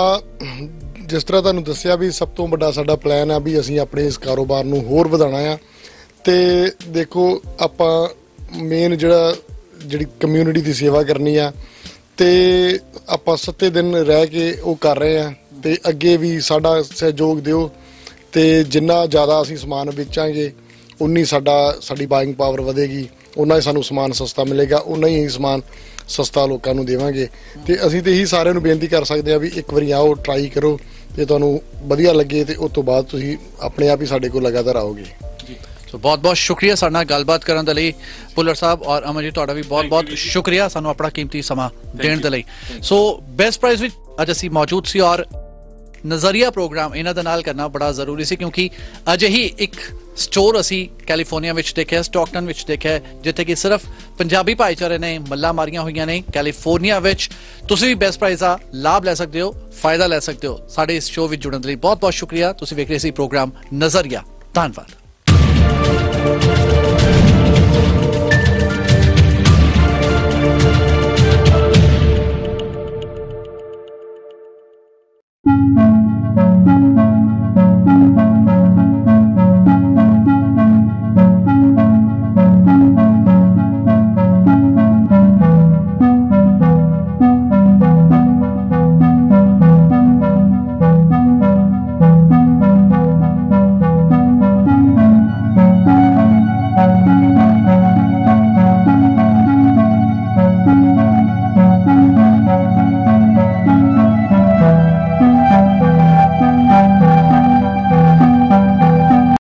ਜਿਸ ਤਰ੍ਹਾਂ ਤੁਹਾਨੂੰ ਦੱਸਿਆ ਵੀ ਸਭ ਤੋਂ ਵੱਡਾ ਸਾਡਾ ਪਲਾਨ ਆ ਵੀ ਅਸੀਂ ਆਪਣੇ ਇਸ ਕਾਰੋਬਾਰ ਨੂੰ ਹੋਰ ਵਧਾਉਣਾ ਆ। ਤੇ ਦੇਖੋ ਆਪਾਂ ਮੇਨ ਜਿਹੜੀ ਕਮਿਊਨਿਟੀ ਦੀ ਸੇਵਾ ਕਰਨੀ ਆ, ਤੇ ਆਪਾਂ 7 ਦਿਨ ਰਹਿ ਕੇ ਉਹ ਕਰ ਰਹੇ ਆ, ਤੇ ਅੱਗੇ ਵੀ ਸਾਡਾ ਸਹਿਯੋਗ ਦਿਓ, ਤੇ ਜਿੰਨਾ ਜ਼ਿਆਦਾ ਅਸੀਂ ਸਮਾਨ ਵੇਚਾਂਗੇ ਉਨੀ ਸਾਡੀ ਬਾਇੰਗ ਪਾਵਰ ਵਧੇਗੀ, ਉਨਾ ਹੀ ਸਾਨੂੰ ਸਮਾਨ ਸਸਤਾ ਮਿਲੇਗਾ, ਉਨਾ ਹੀ ਸਮਾਨ ਸਸਤਾ ਲੋਕਾਂ ਨੂੰ ਦੇਵਾਂਗੇ। ਤੇ ਅਸੀਂ ਤੇ ਇਹੀ ਸਾਰਿਆਂ ਨੂੰ ਬੇਨਤੀ ਕਰ ਸਕਦੇ ਆ ਵੀ ਇੱਕ ਵਾਰੀ ਆਓ, ਟਰਾਈ ਕਰੋ, ਤੇ ਤੁਹਾਨੂੰ ਵਧੀਆ ਲੱਗੇ ਤੇ ਉਸ ਤੋਂ ਬਾਅਦ ਤੁਸੀਂ ਆਪਣੇ ਆਪ ਹੀ ਸਾਡੇ ਕੋਲ ਲਗਾਤਾਰ ਆਓਗੇ। ਸੋ ਬਹੁਤ ਬਹੁਤ ਸ਼ੁਕਰੀਆ ਸਾਡੇ ਨਾਲ ਗੱਲਬਾਤ ਕਰਨ ਦੇ ਲਈ ਭੁੱਲਰ ਸਾਹਿਬ, ਔਰ ਅਮਨ ਜੀ ਤੁਹਾਡਾ ਵੀ ਬਹੁਤ ਬਹੁਤ ਸ਼ੁਕਰੀਆ ਸਾਨੂੰ ਆਪਣਾ ਕੀਮਤੀ ਸਮਾਂ ਦੇਣ ਦੇ ਲਈ। ਸੋ ਬੈਸਟ ਪ੍ਰਾਈਸ ਵਿੱਚ ਅੱਜ ਅਸੀਂ ਮੌਜੂਦ ਸੀ, ਔਰ ਨਜ਼ਰੀਆ ਪ੍ਰੋਗਰਾਮ ਇਹਨਾਂ ਦੇ ਨਾਲ ਕਰਨਾ ਬੜਾ ਜ਼ਰੂਰੀ ਸੀ, ਕਿਉਂਕਿ ਅਜਿਹੀ ਇੱਕ ਸਟੋਰ ਅਸੀਂ ਕੈਲੀਫੋਰਨੀਆ ਵਿੱਚ ਦੇਖਿਆ, ਸਟਾਕਟਨ ਵਿੱਚ ਦੇਖਿਆ, ਜਿੱਥੇ ਕਿ ਸਿਰਫ ਪੰਜਾਬੀ ਭਾਈਚਾਰੇ ਨੇ ਮੱਲਾਂ ਮਾਰੀਆਂ ਹੋਈਆਂ ਨੇ। ਕੈਲੀਫੋਰਨੀਆ ਵਿੱਚ ਤੁਸੀਂ ਵੀ ਬੈਸਟ ਪ੍ਰਾਈਸ ਦਾ ਲਾਭ ਲੈ ਸਕਦੇ ਹੋ, ਫਾਇਦਾ ਲੈ ਸਕਦੇ ਹੋ। ਸਾਡੇ ਇਸ ਸ਼ੋਅ ਵਿੱਚ ਜੁੜਨ ਦੇ ਲਈ ਬਹੁਤ ਬਹੁਤ ਸ਼ੁਕਰੀਆ। ਤੁਸੀਂ ਵੇਖ ਰਹੇ ਸੀ ਪ੍ਰੋਗਰਾਮ ਨਜ਼ਰੀਆ। ਧੰਨਵਾਦ।